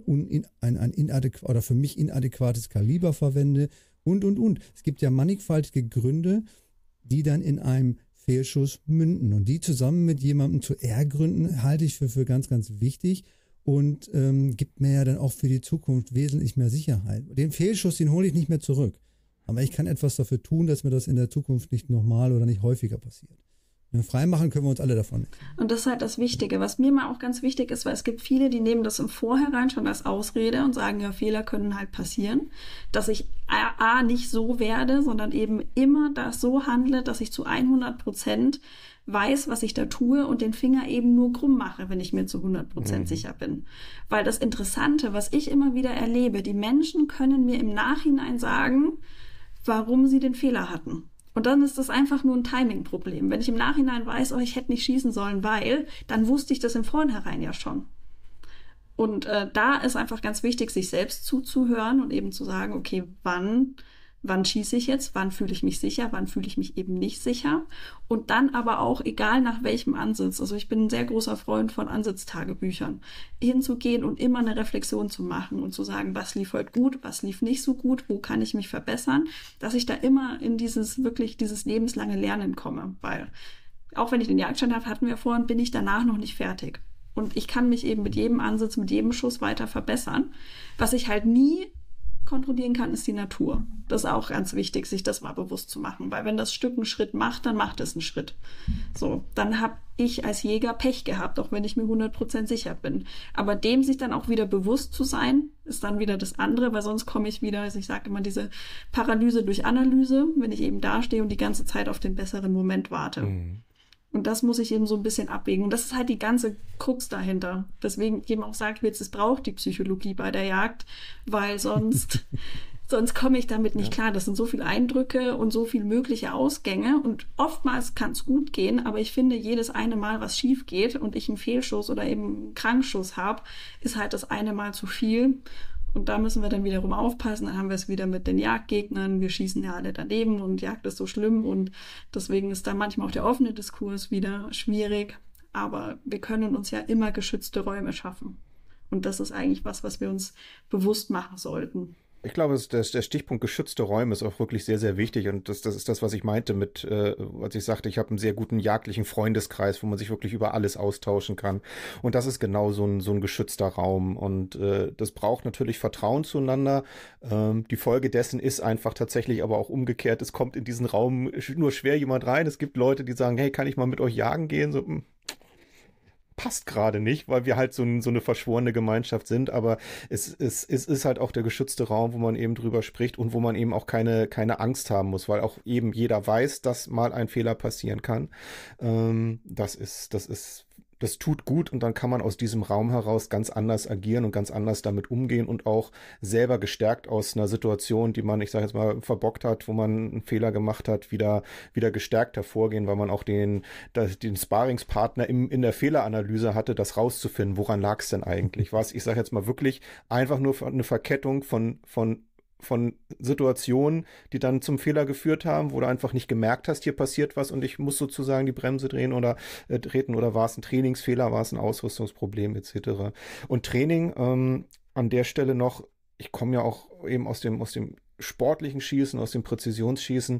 B: oder für mich inadäquates Kaliber verwende und. Es gibt ja mannigfaltige Gründe, die dann in einem Fehlschuss münden. Und die zusammen mit jemandem zu ergründen, halte ich für ganz, ganz wichtig. Und gibt mir ja dann auch für die Zukunft wesentlich mehr Sicherheit. Den Fehlschuss, den hole ich nicht mehr zurück. Aber ich kann etwas dafür tun, dass mir das in der Zukunft nicht nochmal oder nicht häufiger passiert. Frei machen können wir uns alle davon nicht.
C: Und das ist halt das Wichtige, was mir mal auch ganz wichtig ist, weil es gibt viele, die nehmen das im Vorhinein schon als Ausrede und sagen, ja, Fehler können halt passieren, dass ich A, nicht so werde, sondern eben immer das so handle, dass ich zu 100% weiß, was ich da tue und den Finger eben nur krumm mache, wenn ich mir zu 100% sicher bin. Weil das Interessante, was ich immer wieder erlebe, die Menschen können mir im Nachhinein sagen, warum sie den Fehler hatten. Und dann ist das einfach nur ein Timing-Problem. Wenn ich im Nachhinein weiß, oh, ich hätte nicht schießen sollen, weil, dann wusste ich das im Vornherein ja schon. Und da ist einfach ganz wichtig, sich selbst zuzuhören und eben zu sagen, okay, wann schieße ich jetzt, wann fühle ich mich sicher, wann fühle ich mich eben nicht sicher. Und dann aber auch, egal nach welchem Ansatz, also ich bin ein sehr großer Freund von Ansitztagebüchern, hinzugehen und immer eine Reflexion zu machen und zu sagen, was lief heute gut, was lief nicht so gut, wo kann ich mich verbessern, dass ich da immer in dieses lebenslange Lernen komme. Weil auch wenn ich den Jagdschein habe, hatten wir vorhin, bin ich danach noch nicht fertig. Und ich kann mich eben mit jedem Ansatz, mit jedem Schuss weiter verbessern. Was ich halt nie kontrollieren kann, ist die Natur. Das ist auch ganz wichtig, sich das mal bewusst zu machen, weil wenn das Stück einen Schritt macht, dann macht es einen Schritt. So, dann habe ich als Jäger Pech gehabt, auch wenn ich mir 100% sicher bin. Aber dem sich dann auch wieder bewusst zu sein, ist dann wieder das andere, weil sonst komme ich wieder, also ich sage immer, diese Paralyse durch Analyse, wenn ich eben dastehe und die ganze Zeit auf den besseren Moment warte. Und das muss ich eben so ein bisschen abwägen. Und das ist halt die ganze Krux dahinter. Deswegen eben auch sagt, es braucht die Psychologie bei der Jagd, weil sonst komme ich damit nicht klar. Das sind so viele Eindrücke und so viele mögliche Ausgänge. Und oftmals kann es gut gehen, aber ich finde, jedes eine Mal, was schief geht und ich einen Fehlschuss oder eben einen Kranksschuss habe, ist halt das eine Mal zu viel. Und da müssen wir dann wiederum aufpassen. Dann haben wir es wieder mit den Jagdgegnern. Wir schießen ja alle daneben und Jagd ist so schlimm. Und deswegen ist da manchmal auch der offene Diskurs wieder schwierig. Aber wir können uns ja immer geschützte Räume schaffen. Und das ist eigentlich was wir uns bewusst machen sollten.
A: Ich glaube, der Stichpunkt geschützte Räume ist auch wirklich sehr, sehr wichtig. Und das ist das, was ich meinte mit, als ich sagte, ich habe einen sehr guten jagdlichen Freundeskreis, wo man sich wirklich über alles austauschen kann. Und das ist genau so ein geschützter Raum. Und das braucht natürlich Vertrauen zueinander. Die Folge dessen ist einfach tatsächlich aber auch umgekehrt. Es kommt in diesen Raum nur schwer jemand rein. Es gibt Leute, die sagen, hey, kann ich mal mit euch jagen gehen? So, passt gerade nicht, weil wir halt so eine verschworene Gemeinschaft sind, aber es ist halt auch der geschützte Raum, wo man eben drüber spricht und wo man eben auch keine Angst haben muss, weil auch eben jeder weiß, dass mal ein Fehler passieren kann. Das tut gut und dann kann man aus diesem Raum heraus ganz anders agieren und ganz anders damit umgehen und auch selber gestärkt aus einer Situation, die man, ich sage jetzt mal, verbockt hat, wo man einen Fehler gemacht hat, wieder gestärkt hervorgehen, weil man auch den Sparringspartner in der Fehleranalyse hatte, das rauszufinden, woran lag es denn eigentlich? Was, ich sage jetzt mal wirklich einfach nur eine Verkettung von Situationen, die dann zum Fehler geführt haben, wo du einfach nicht gemerkt hast, hier passiert was und ich muss sozusagen die Bremse drehen oder treten oder war es ein Trainingsfehler, war es ein Ausrüstungsproblem etc. Und Training an der Stelle noch, ich komme ja auch eben aus dem sportlichen Schießen, aus dem Präzisionsschießen,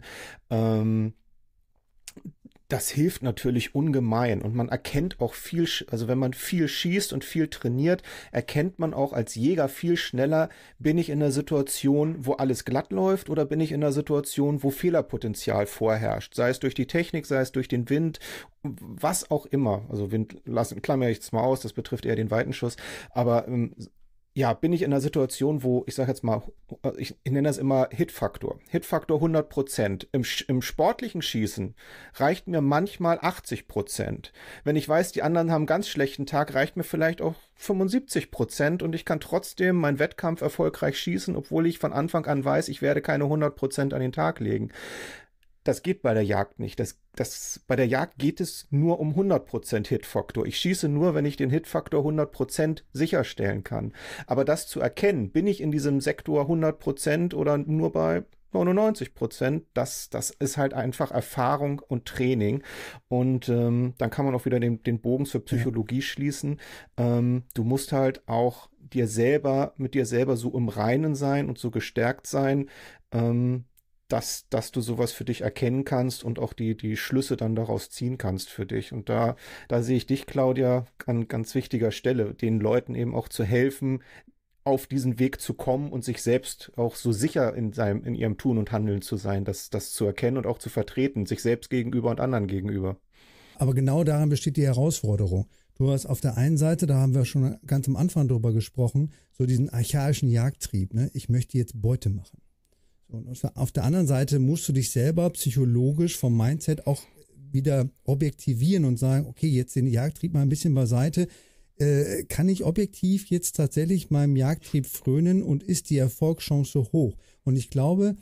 A: das hilft natürlich ungemein und man erkennt auch viel, also wenn man viel schießt und viel trainiert, erkennt man auch als Jäger viel schneller, bin ich in einer Situation, wo alles glatt läuft oder bin ich in einer Situation, wo Fehlerpotenzial vorherrscht, sei es durch die Technik, sei es durch den Wind, was auch immer, also Wind klammere ich jetzt mal aus, das betrifft eher den Weitenschuss, aber ja, bin ich in einer Situation, wo, ich sage jetzt mal, ich nenne das immer Hitfaktor. Hitfaktor 100%. Im sportlichen Schießen reicht mir manchmal 80%. Wenn ich weiß, die anderen haben einen ganz schlechten Tag, reicht mir vielleicht auch 75% und ich kann trotzdem meinen Wettkampf erfolgreich schießen, obwohl ich von Anfang an weiß, ich werde keine 100% an den Tag legen. Das geht bei der Jagd nicht. Bei der Jagd geht es nur um 100% Hitfaktor. Ich schieße nur, wenn ich den Hitfaktor 100% sicherstellen kann. Aber das zu erkennen, bin ich in diesem Sektor 100% oder nur bei 99%, das ist halt einfach Erfahrung und Training. Und dann kann man auch wieder den Bogen zur Psychologie schließen. Du musst halt auch mit dir selber so im Reinen sein und so gestärkt sein, dass du sowas für dich erkennen kannst und auch die Schlüsse dann daraus ziehen kannst für dich. Und da sehe ich dich, Claudia, an ganz wichtiger Stelle, den Leuten eben auch zu helfen, auf diesen Weg zu kommen und sich selbst auch so sicher in ihrem Tun und Handeln zu sein, das zu erkennen und auch zu vertreten, sich selbst gegenüber und anderen gegenüber.
B: Aber genau daran besteht die Herausforderung. Du hast auf der einen Seite, da haben wir schon ganz am Anfang drüber gesprochen, so diesen archaischen Jagdtrieb. Ne? Ich möchte jetzt Beute machen. So, und auf der anderen Seite musst du dich selber psychologisch vom Mindset auch wieder objektivieren und sagen, okay, jetzt den Jagdtrieb mal ein bisschen beiseite. Kann ich objektiv jetzt tatsächlich meinem Jagdtrieb frönen und ist die Erfolgschance hoch? Und ich glaube,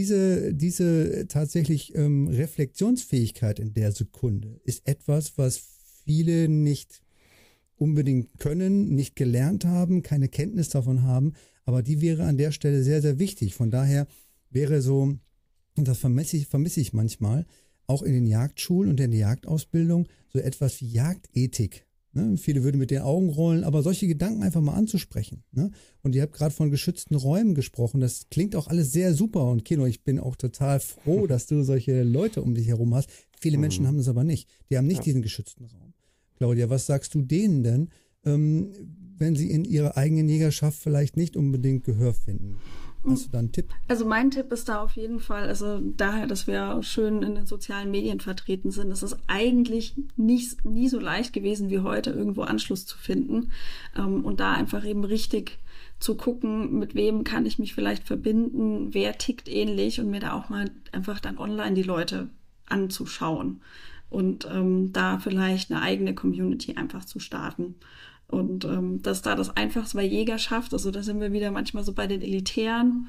B: diese tatsächlich Reflexionsfähigkeit in der Sekunde ist etwas, was viele nicht unbedingt können, nicht gelernt haben, keine Kenntnis davon haben, aber die wäre an der Stelle sehr, sehr wichtig. Von daher wäre so, und das vermisse ich manchmal, auch in den Jagdschulen und in der Jagdausbildung, so etwas wie Jagdethik. Ne? Viele würden mit den Augen rollen, aber solche Gedanken einfach mal anzusprechen. Ne? Und ihr habt gerade von geschützten Räumen gesprochen. Das klingt auch alles sehr super. Und Keno, ich bin auch total froh, dass du solche Leute um dich herum hast. Viele Menschen haben das aber nicht. Die haben nicht diesen geschützten Raum. Claudia, was sagst du denen denn, wenn sie in ihrer eigenen Jägerschaft vielleicht nicht unbedingt Gehör finden? Hast du da einen Tipp?
C: Also mein Tipp ist da auf jeden Fall, also daher, dass wir schön in den sozialen Medien vertreten sind, es ist eigentlich nie so leicht gewesen wie heute, irgendwo Anschluss zu finden und da einfach eben richtig zu gucken, mit wem kann ich mich vielleicht verbinden, wer tickt ähnlich und mir da auch mal einfach dann online die Leute anzuschauen und da vielleicht eine eigene Community einfach zu starten. Und das ist da das Einfachste bei Jägerschaft, also da sind wir wieder manchmal so bei den Elitären,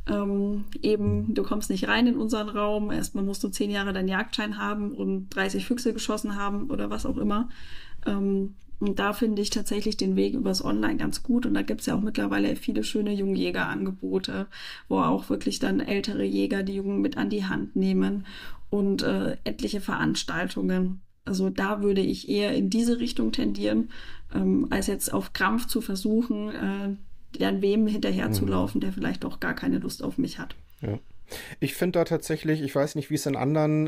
C: eben du kommst nicht rein in unseren Raum, erstmal musst du 10 Jahre deinen Jagdschein haben und 30 Füchse geschossen haben oder was auch immer. Und da finde ich tatsächlich den Weg übers Online ganz gut und da gibt es ja auch mittlerweile viele schöne Jungjägerangebote, wo auch wirklich dann ältere Jäger die Jungen mit an die Hand nehmen und etliche Veranstaltungen. Also da würde ich eher in diese Richtung tendieren, als jetzt auf Krampf zu versuchen, dann wem hinterher zu laufen, der vielleicht auch gar keine Lust auf mich hat.
A: Ja. Ich finde da tatsächlich, ich weiß nicht, wie es in anderen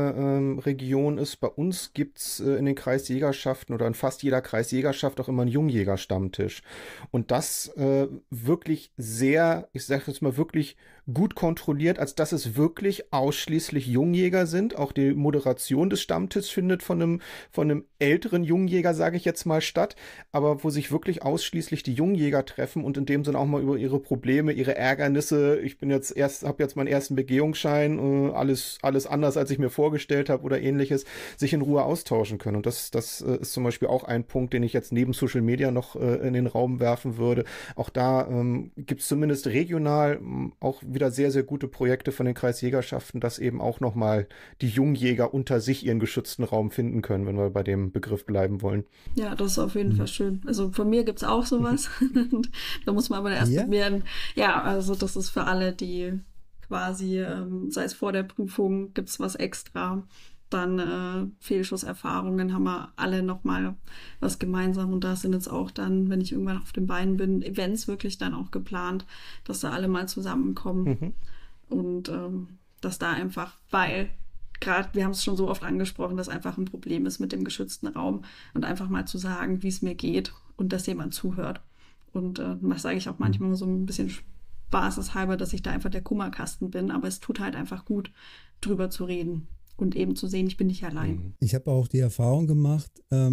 A: Regionen ist, bei uns gibt es in den Kreisjägerschaften oder in fast jeder Kreisjägerschaft auch immer einen Jungjägerstammtisch. Und das wirklich sehr, ich sage jetzt mal wirklich gut kontrolliert, als dass es wirklich ausschließlich Jungjäger sind. Auch die Moderation des Stammtisches findet von einem älteren Jungjäger, sage ich jetzt mal, statt, aber wo sich wirklich ausschließlich die Jungjäger treffen und in dem Sinne auch mal über ihre Probleme, ihre Ärgernisse, ich bin jetzt habe jetzt meinen ersten Begehungsschein, alles anders, als ich mir vorgestellt habe oder ähnliches, sich in Ruhe austauschen können. Und das ist zum Beispiel auch ein Punkt, den ich jetzt neben Social Media noch in den Raum werfen würde. Auch da gibt es zumindest regional auch wieder sehr, sehr gute Projekte von den Kreisjägerschaften, dass eben auch nochmal die Jungjäger unter sich ihren geschützten Raum finden können, wenn wir bei dem Begriff bleiben wollen.
C: Ja, das ist auf jeden Fall schön. Also von mir gibt es auch sowas. Da muss man aber erst werden. Ja, also das ist für alle, die quasi, sei es vor der Prüfung, gibt es was extra. Dann Fehlschusserfahrungen haben wir alle nochmal was gemeinsam. Und da sind jetzt auch dann, wenn ich irgendwann auf den Beinen bin, Events wirklich dann auch geplant, dass da alle mal zusammenkommen. Und dass da einfach, weil gerade, wir haben es schon so oft angesprochen, dass einfach ein Problem ist mit dem geschützten Raum und einfach mal zu sagen, wie es mir geht und dass jemand zuhört. Und das sage ich auch manchmal so ein bisschen spaßeshalber, dass ich da einfach der Kummerkasten bin, aber es tut halt einfach gut, drüber zu reden. Und eben zu sehen, ich bin nicht allein.
B: Ich habe auch die Erfahrung gemacht,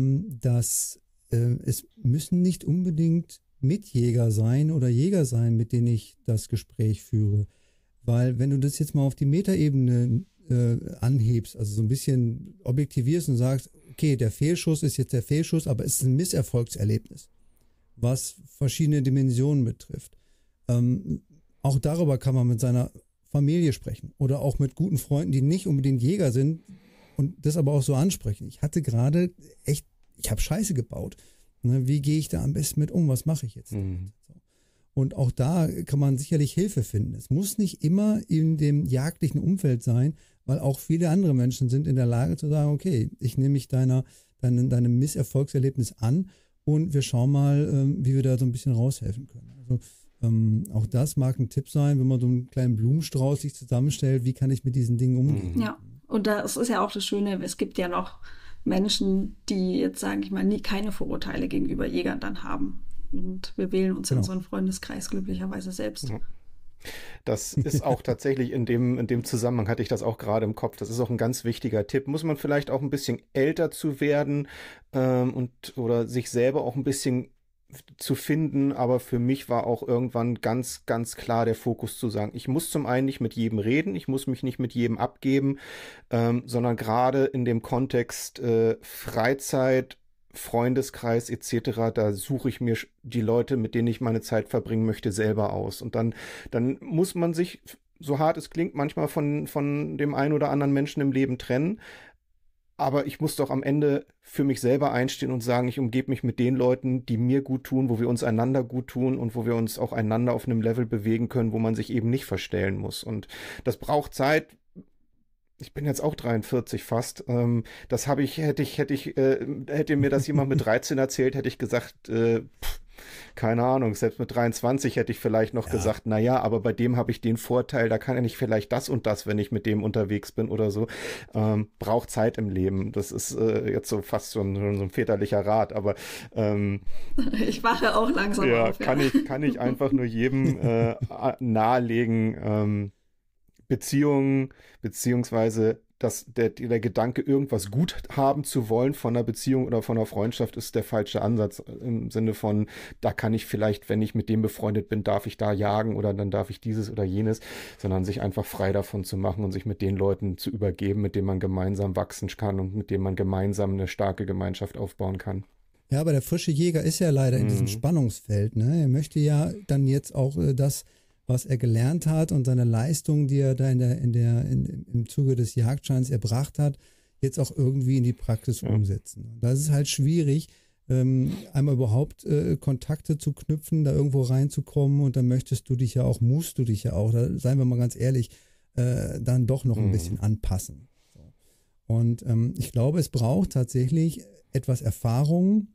B: dass es müssen nicht unbedingt Mitjäger sein oder Jäger sein, mit denen ich das Gespräch führe. Weil wenn du das jetzt mal auf die Metaebene anhebst, also so ein bisschen objektivierst und sagst, okay, der Fehlschuss ist jetzt der Fehlschuss, aber es ist ein Misserfolgserlebnis, was verschiedene Dimensionen betrifft. Auch darüber kann man mit seiner Familie sprechen oder auch mit guten Freunden, die nicht unbedingt Jäger sind und das aber auch so ansprechen. Ich hatte gerade echt, ich habe Scheiße gebaut. Ne, wie gehe ich da am besten mit um? Was mache ich jetzt? Und auch da kann man sicherlich Hilfe finden. Es muss nicht immer in dem jagdlichen Umfeld sein, weil auch viele andere Menschen sind in der Lage zu sagen, okay, ich nehme mich deinem Misserfolgserlebnis an und wir schauen mal, wie wir da so ein bisschen raushelfen können. Also auch das mag ein Tipp sein, wenn man so einen kleinen Blumenstrauß sich zusammenstellt, wie kann ich mit diesen Dingen umgehen?
C: Ja, und das ist ja auch das Schöne, es gibt ja noch Menschen, die jetzt, sage ich mal, nie keine Vorurteile gegenüber Jägern dann haben. Und wir wählen uns in unseren Freundeskreis glücklicherweise selbst. Ja.
A: Das ist auch tatsächlich in dem Zusammenhang hatte ich das auch gerade im Kopf. Das ist auch ein ganz wichtiger Tipp. Muss man vielleicht auch ein bisschen älter zu werden oder sich selber auch ein bisschen zu finden, aber für mich war auch irgendwann ganz, ganz klar der Fokus zu sagen, ich muss zum einen nicht mit jedem reden, ich muss mich nicht mit jedem abgeben, sondern gerade in dem Kontext Freizeit, Freundeskreis etc., da suche ich mir die Leute, mit denen ich meine Zeit verbringen möchte, selber aus. Und dann muss man sich, so hart es klingt, manchmal von dem einen oder anderen Menschen im Leben trennen. Aber ich muss doch am Ende für mich selber einstehen und sagen, ich umgebe mich mit den Leuten, die mir gut tun, wo wir uns einander gut tun und wo wir uns auch einander auf einem Level bewegen können, wo man sich eben nicht verstellen muss. Und das braucht Zeit. Ich bin jetzt auch 43 fast. Das hätte mir das jemand mit 13 erzählt, hätte ich gesagt, keine Ahnung, selbst mit 23 hätte ich vielleicht noch gesagt, na ja, aber bei dem habe ich den Vorteil, da kann er nicht vielleicht das und das, wenn ich mit dem unterwegs bin oder so. Braucht Zeit im Leben. Das ist jetzt so fast so ein väterlicher Rat, aber
C: ich wache auch langsam auf.
A: Ja. Kann ich einfach nur jedem nahelegen, Beziehungen, beziehungsweise der Gedanke, irgendwas gut haben zu wollen von einer Beziehung oder von einer Freundschaft, ist der falsche Ansatz im Sinne von, da kann ich vielleicht, wenn ich mit dem befreundet bin, darf ich da jagen oder dann darf ich dieses oder jenes, sondern sich einfach frei davon zu machen und sich mit den Leuten zu übergeben, mit denen man gemeinsam wachsen kann und mit denen man gemeinsam eine starke Gemeinschaft aufbauen kann.
B: Ja, aber der frische Jäger ist ja leider in diesem Spannungsfeld, ne? Er möchte ja dann jetzt auch das, was er gelernt hat und seine Leistung, die er da im Zuge des Jagdscheins erbracht hat, jetzt auch irgendwie in die Praxis umsetzen. Und das ist halt schwierig, einmal überhaupt Kontakte zu knüpfen, da irgendwo reinzukommen, und dann musst du dich ja auch, da seien wir mal ganz ehrlich, dann doch noch ein bisschen anpassen. So. Und ich glaube, es braucht tatsächlich etwas Erfahrung,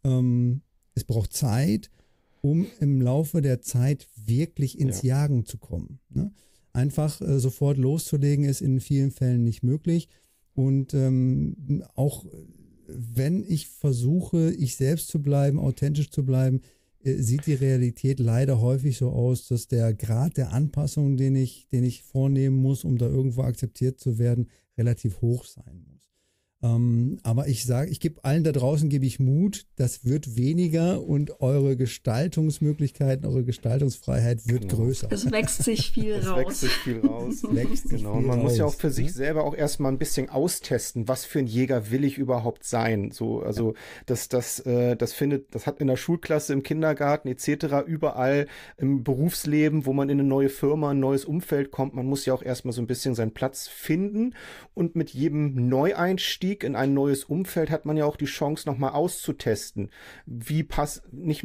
B: es braucht Zeit, um im Laufe der Zeit wirklich ins Jagen zu kommen. Ne? Einfach sofort loszulegen ist in vielen Fällen nicht möglich. Und auch wenn ich versuche, ich selbst zu bleiben, authentisch zu bleiben, sieht die Realität leider häufig so aus, dass der Grad der Anpassung, den ich vornehmen muss, um da irgendwo akzeptiert zu werden, relativ hoch sein muss. Aber ich gebe allen da draußen, gebe ich Mut, das wird weniger und eure Gestaltungsmöglichkeiten, eure Gestaltungsfreiheit wird größer.
C: Es wächst sich viel raus.
A: Genau. Und man muss ja auch für sich selber auch erstmal ein bisschen austesten, was für ein Jäger will ich überhaupt sein. So, also das hat in der Schulklasse, im Kindergarten etc., überall im Berufsleben, wo man in eine neue Firma, ein neues Umfeld kommt, man muss ja auch erstmal so ein bisschen seinen Platz finden, und mit jedem Neueinstieg in ein neues Umfeld hat man ja auch die Chance, nochmal auszutesten. Wie passe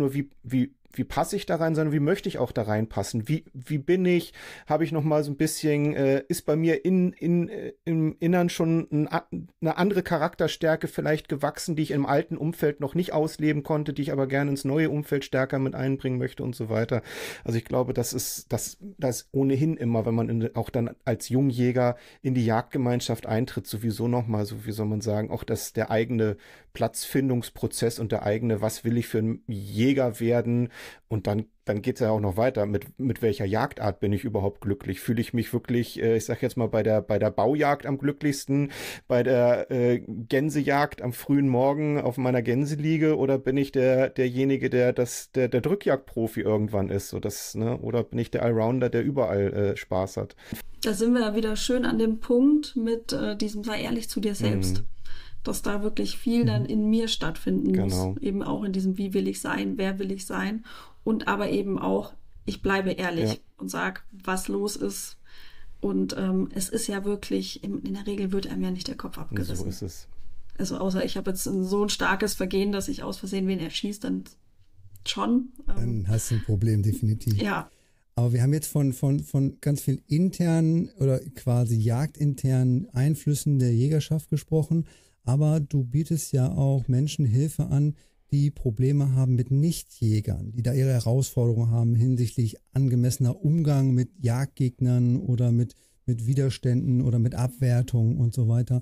A: ich da rein, sondern wie möchte ich auch da reinpassen? Wie bin ich? Habe ich nochmal so ein bisschen, ist bei mir im Innern schon eine andere Charakterstärke vielleicht gewachsen, die ich im alten Umfeld noch nicht ausleben konnte, die ich aber gerne ins neue Umfeld stärker mit einbringen möchte und so weiter. Also ich glaube, das ist ohnehin immer, wenn man auch dann als Jungjäger in die Jagdgemeinschaft eintritt, sowieso nochmal, so wie soll man sagen, auch der eigene Platzfindungsprozess und der eigene, was will ich für ein Jäger werden? Und dann geht es ja auch noch weiter. Mit welcher Jagdart bin ich überhaupt glücklich? Fühle ich mich wirklich, ich sag jetzt mal, bei der Baujagd am glücklichsten, bei der Gänsejagd am frühen Morgen auf meiner Gänseliege, oder bin ich derjenige, der Drückjagdprofi irgendwann ist? So oder bin ich der Allrounder, der überall Spaß hat?
C: Da sind wir wieder schön an dem Punkt mit diesem sei ehrlich zu dir selbst. Dass da wirklich viel dann in mir stattfinden muss. Eben auch in diesem, wie will ich sein, wer will ich sein, und aber eben auch, ich bleibe ehrlich und sage, was los ist. Und es ist ja wirklich, in der Regel wird einem ja nicht der Kopf abgerissen.
A: So ist es.
C: Also außer ich habe jetzt so ein starkes Vergehen, dass ich aus Versehen wen erschießt, dann schon.
B: Dann hast du ein Problem, definitiv.
C: Ja.
B: Aber wir haben jetzt von ganz vielen internen oder quasi jagdinternen Einflüssen der Jägerschaft gesprochen. Aber du bietest ja auch Menschen Hilfe an, die Probleme haben mit Nichtjägern, die da ihre Herausforderungen haben hinsichtlich angemessener Umgang mit Jagdgegnern oder mit Widerständen oder mit Abwertung und so weiter.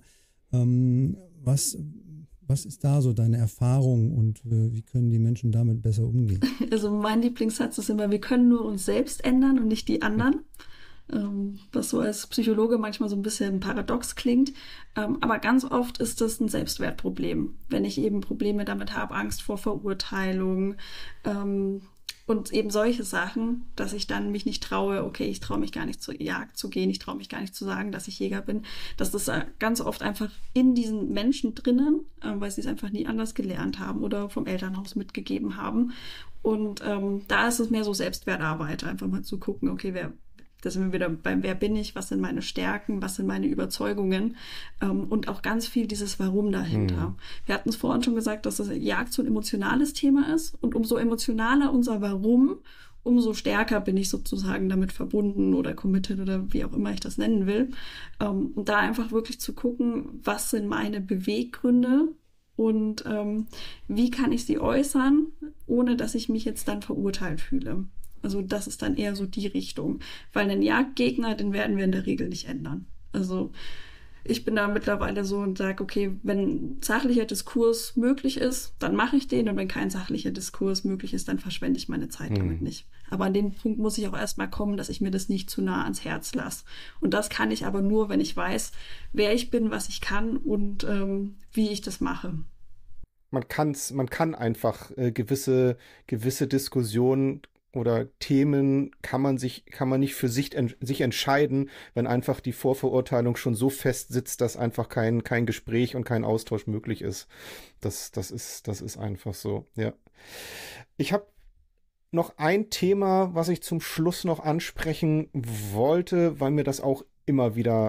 B: Was ist da so deine Erfahrung und wie können die Menschen damit besser umgehen?
C: Also mein Lieblingssatz ist immer, wir können nur uns selbst ändern und nicht die anderen. was so als Psychologe manchmal so ein bisschen paradox klingt. Aber ganz oft ist das ein Selbstwertproblem, wenn ich eben Probleme damit habe, Angst vor Verurteilung, und eben solche Sachen, dass ich dann mich nicht traue, okay, ich traue mich gar nicht zur Jagd zu gehen, ich traue mich gar nicht zu sagen, dass ich Jäger bin, dass das ganz oft einfach in diesen Menschen drinnen, weil sie es einfach nie anders gelernt haben oder vom Elternhaus mitgegeben haben. Und da ist es mehr so Selbstwertarbeit, einfach mal zu gucken, okay, da sind wir wieder beim Wer bin ich, was sind meine Stärken, was sind meine Überzeugungen, und auch ganz viel dieses Warum dahinter. Wir hatten es vorhin schon gesagt, dass das Jagd so ein emotionales Thema ist und umso emotionaler unser Warum, umso stärker bin ich sozusagen damit verbunden oder committed oder wie auch immer ich das nennen will. Und da einfach wirklich zu gucken, was sind meine Beweggründe und wie kann ich sie äußern, ohne dass ich mich jetzt dann verurteilt fühle. Also das ist dann eher so die Richtung. Weil einen Jagdgegner, den werden wir in der Regel nicht ändern. Also ich bin da mittlerweile so und sage, okay, wenn sachlicher Diskurs möglich ist, dann mache ich den. Und wenn kein sachlicher Diskurs möglich ist, dann verschwende ich meine Zeit damit nicht. Aber an den Punkt muss ich auch erstmal kommen, dass ich mir das nicht zu nah ans Herz lasse. Und das kann ich aber nur, wenn ich weiß, wer ich bin, was ich kann und wie ich das mache.
A: Man kann einfach gewisse Diskussionen oder Themen kann man nicht für sich entscheiden, wenn einfach die Vorverurteilung schon so fest sitzt, dass einfach kein Gespräch und kein Austausch möglich ist. Das ist einfach so, ja. Ich habe noch ein Thema, was ich zum Schluss noch ansprechen wollte, weil mir das auch immer wieder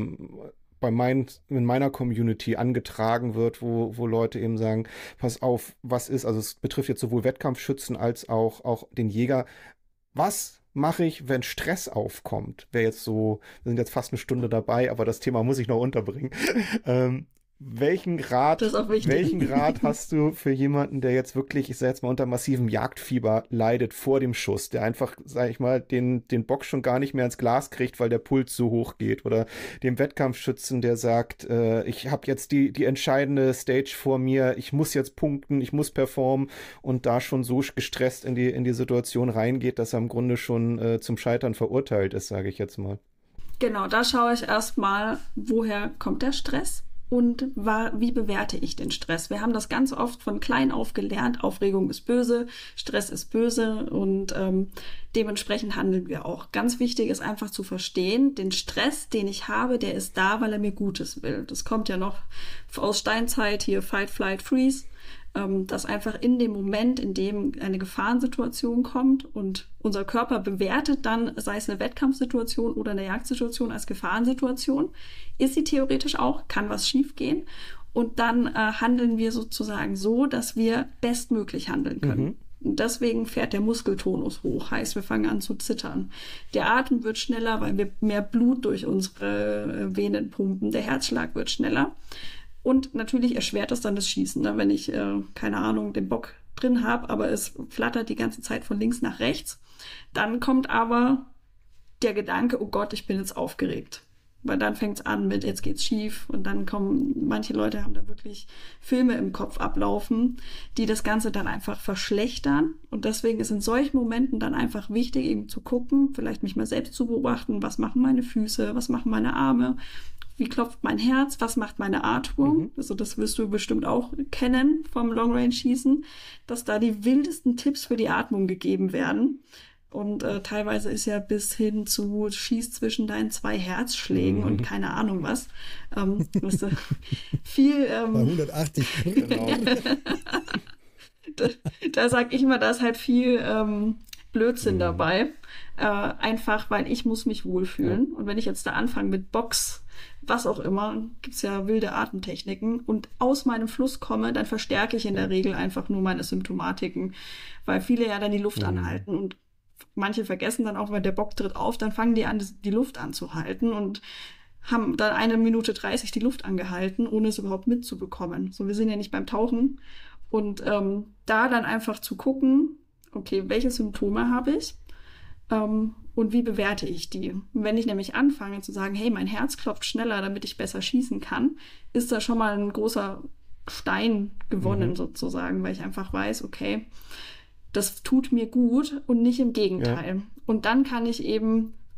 A: in meiner Community angetragen wird, wo Leute eben sagen, pass auf, was ist, also es betrifft jetzt sowohl Wettkampfschützen als auch den Jäger. Was mache ich, wenn Stress aufkommt? Wir sind jetzt fast eine Stunde dabei, aber das Thema muss ich noch unterbringen. Welchen Rat hast du für jemanden, der jetzt wirklich, ich sage jetzt mal, unter massivem Jagdfieber leidet vor dem Schuss, der einfach, sage ich mal, den Bock schon gar nicht mehr ins Glas kriegt, weil der Puls so hoch geht, oder dem Wettkampfschützen, der sagt, ich habe jetzt die entscheidende Stage vor mir, ich muss jetzt punkten, ich muss performen, und da schon so gestresst in die Situation reingeht, dass er im Grunde schon zum Scheitern verurteilt ist, sage ich jetzt mal.
C: Genau, da schaue ich erstmal, woher kommt der Stress? Und wie bewerte ich den Stress? Wir haben das ganz oft von klein auf gelernt. Aufregung ist böse, Stress ist böse, und dementsprechend handeln wir auch. Ganz wichtig ist einfach zu verstehen, den Stress, den ich habe, der ist da, weil er mir Gutes will. Das kommt ja noch aus Steinzeit, hier Fight, Flight, Freeze. Dass einfach in dem Moment, in dem eine Gefahrensituation kommt und unser Körper bewertet dann, sei es eine Wettkampfsituation oder eine Jagdsituation als Gefahrensituation, ist sie theoretisch auch, kann was schiefgehen, und dann handeln wir sozusagen so, dass wir bestmöglich handeln können. Und deswegen fährt der Muskeltonus hoch, heißt, wir fangen an zu zittern. Der Atem wird schneller, weil wir mehr Blut durch unsere Venen pumpen, der Herzschlag wird schneller. Und natürlich erschwert es dann das Schießen, ne? Wenn ich, keine Ahnung, den Bock drin habe, aber es flattert die ganze Zeit von links nach rechts. Dann kommt aber der Gedanke, oh Gott, ich bin jetzt aufgeregt. Weil dann fängt es an mit, jetzt geht's schief. Und dann manche Leute haben da wirklich Filme im Kopf ablaufen, die das Ganze dann einfach verschlechtern. Und deswegen ist in solchen Momenten dann einfach wichtig, eben zu gucken, vielleicht mich mal selbst zu beobachten, was machen meine Füße, was machen meine Arme, wie klopft mein Herz, was macht meine Atmung? Also das wirst du bestimmt auch kennen vom Long-Range-Schießen, dass da die wildesten Tipps für die Atmung gegeben werden. Und teilweise ist ja bis hin zu schieß zwischen deinen 2 Herzschlägen und keine Ahnung was. Weißt du, viel...
B: Bei 180. Genau.
C: da sag ich immer, da ist halt viel Blödsinn dabei. Einfach, weil ich muss mich wohlfühlen. Und wenn ich jetzt da anfange mit Box, was auch immer, gibt's ja wilde Atemtechniken, und aus meinem Fluss komme, dann verstärke ich in der Regel einfach nur meine Symptomatiken, weil viele ja dann die Luft anhalten, und manche vergessen dann auch, wenn der Bock tritt auf, dann fangen die an, die Luft anzuhalten und haben dann 1 Minute 30 die Luft angehalten, ohne es überhaupt mitzubekommen. So, wir sind ja nicht beim Tauchen. Und da dann einfach zu gucken, okay, welche Symptome habe ich? Und wie bewerte ich die? Wenn ich nämlich anfange zu sagen, hey, mein Herz klopft schneller, damit ich besser schießen kann, ist da schon mal ein großer Stein gewonnen sozusagen, weil ich einfach weiß, okay, das tut mir gut und nicht im Gegenteil. Ja. Und dann kann ich eben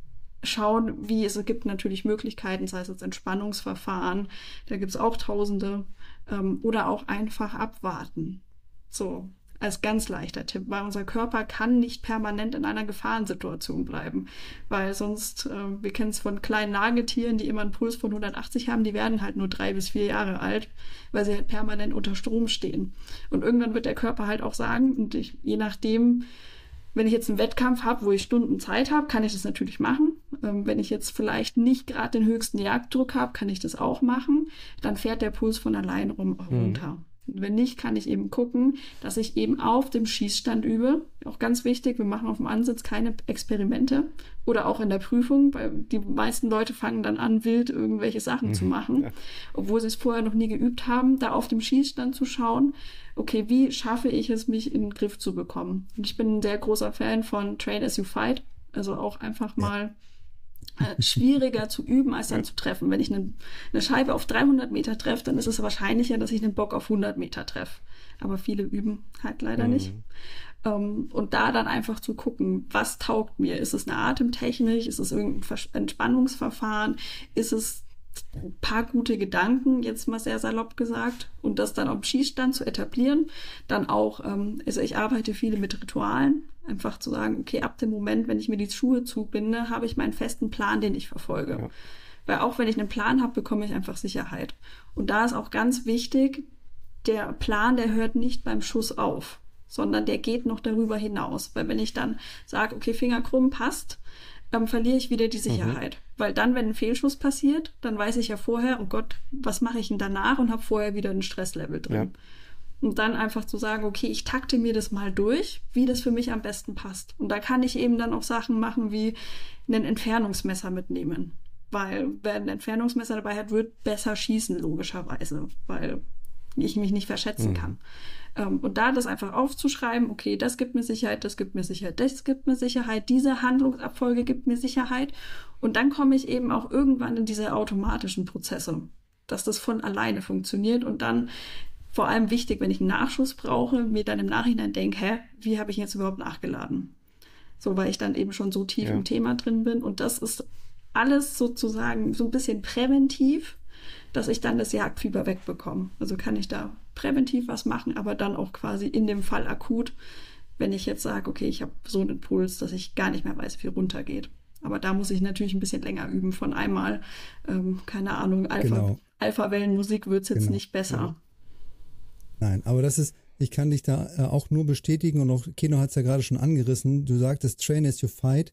C: schauen, es gibt natürlich Möglichkeiten, sei es jetzt Entspannungsverfahren, da gibt es auch Tausende, oder auch einfach abwarten. So, als ganz leichter Tipp, weil unser Körper kann nicht permanent in einer Gefahrensituation bleiben, weil sonst, wir kennen es von kleinen Nagetieren, die immer einen Puls von 180 haben, die werden halt nur 3 bis 4 Jahre alt, weil sie halt permanent unter Strom stehen. Und irgendwann wird der Körper halt auch sagen, und je nachdem, wenn ich jetzt einen Wettkampf habe, wo ich Stunden Zeit habe, kann ich das natürlich machen. Wenn ich jetzt vielleicht nicht gerade den höchsten Jagddruck habe, kann ich das auch machen. Dann fährt der Puls von allein runter. Und wenn nicht, kann ich eben gucken, dass ich eben auf dem Schießstand übe. Auch ganz wichtig, wir machen auf dem Ansitz keine Experimente oder auch in der Prüfung, weil die meisten Leute fangen dann an, wild irgendwelche Sachen zu machen, obwohl sie es vorher noch nie geübt haben, da auf dem Schießstand zu schauen, okay, wie schaffe ich es, mich in den Griff zu bekommen? Und ich bin ein sehr großer Fan von Train as you fight, also auch einfach mal schwieriger zu üben, als dann zu treffen. Wenn ich eine Scheibe auf 300 Meter treffe, dann ist es wahrscheinlicher, dass ich einen Bock auf 100 Meter treffe. Aber viele üben halt leider nicht. Und da dann einfach zu gucken, was taugt mir? Ist es eine Atemtechnik? Ist es irgendein Entspannungsverfahren? Ist es ein paar gute Gedanken, jetzt mal sehr salopp gesagt, und das dann auf dem Schießstand zu etablieren? Dann auch, also ich arbeite viele mit Ritualen, einfach zu sagen, okay, ab dem Moment, wenn ich mir die Schuhe zubinde, habe ich meinen festen Plan, den ich verfolge. Ja. Weil auch wenn ich einen Plan habe, bekomme ich einfach Sicherheit. Und da ist auch ganz wichtig, der Plan, der hört nicht beim Schuss auf, sondern der geht noch darüber hinaus. Weil wenn ich dann sage, okay, Finger krumm, passt, dann verliere ich wieder die Sicherheit. Weil dann, wenn ein Fehlschuss passiert, dann weiß ich ja vorher, oh Gott, was mache ich denn danach, und habe vorher wieder ein Stresslevel drin. Ja. Und dann einfach zu sagen, okay, ich takte mir das mal durch, wie das für mich am besten passt. Und da kann ich eben dann auch Sachen machen wie ein Entfernungsmesser mitnehmen. Weil wer ein Entfernungsmesser dabei hat, wird besser schießen, logischerweise, weil ich mich nicht verschätzen kann. Und da das einfach aufzuschreiben, okay, das gibt mir Sicherheit, das gibt mir Sicherheit, das gibt mir Sicherheit, diese Handlungsabfolge gibt mir Sicherheit. Und dann komme ich eben auch irgendwann in diese automatischen Prozesse, dass das von alleine funktioniert. Und dann vor allem wichtig, wenn ich einen Nachschuss brauche, mir dann im Nachhinein denke, wie habe ich jetzt überhaupt nachgeladen? So, weil ich dann eben schon so tief im Thema drin bin. Und das ist alles sozusagen so ein bisschen präventiv, dass ich dann das Jagdfieber wegbekomme. Also kann ich da präventiv was machen, aber dann auch quasi in dem Fall akut, wenn ich jetzt sage, okay, ich habe so einen Puls, dass ich gar nicht mehr weiß, wie runtergeht. Aber da muss ich natürlich ein bisschen länger üben. Von einmal, keine Ahnung, Alpha-Wellenmusik wird es jetzt nicht besser.
B: Genau. Nein, aber das ist, ich kann dich da auch nur bestätigen, und auch Keno hat es ja gerade schon angerissen. Du sagtest, train as you fight.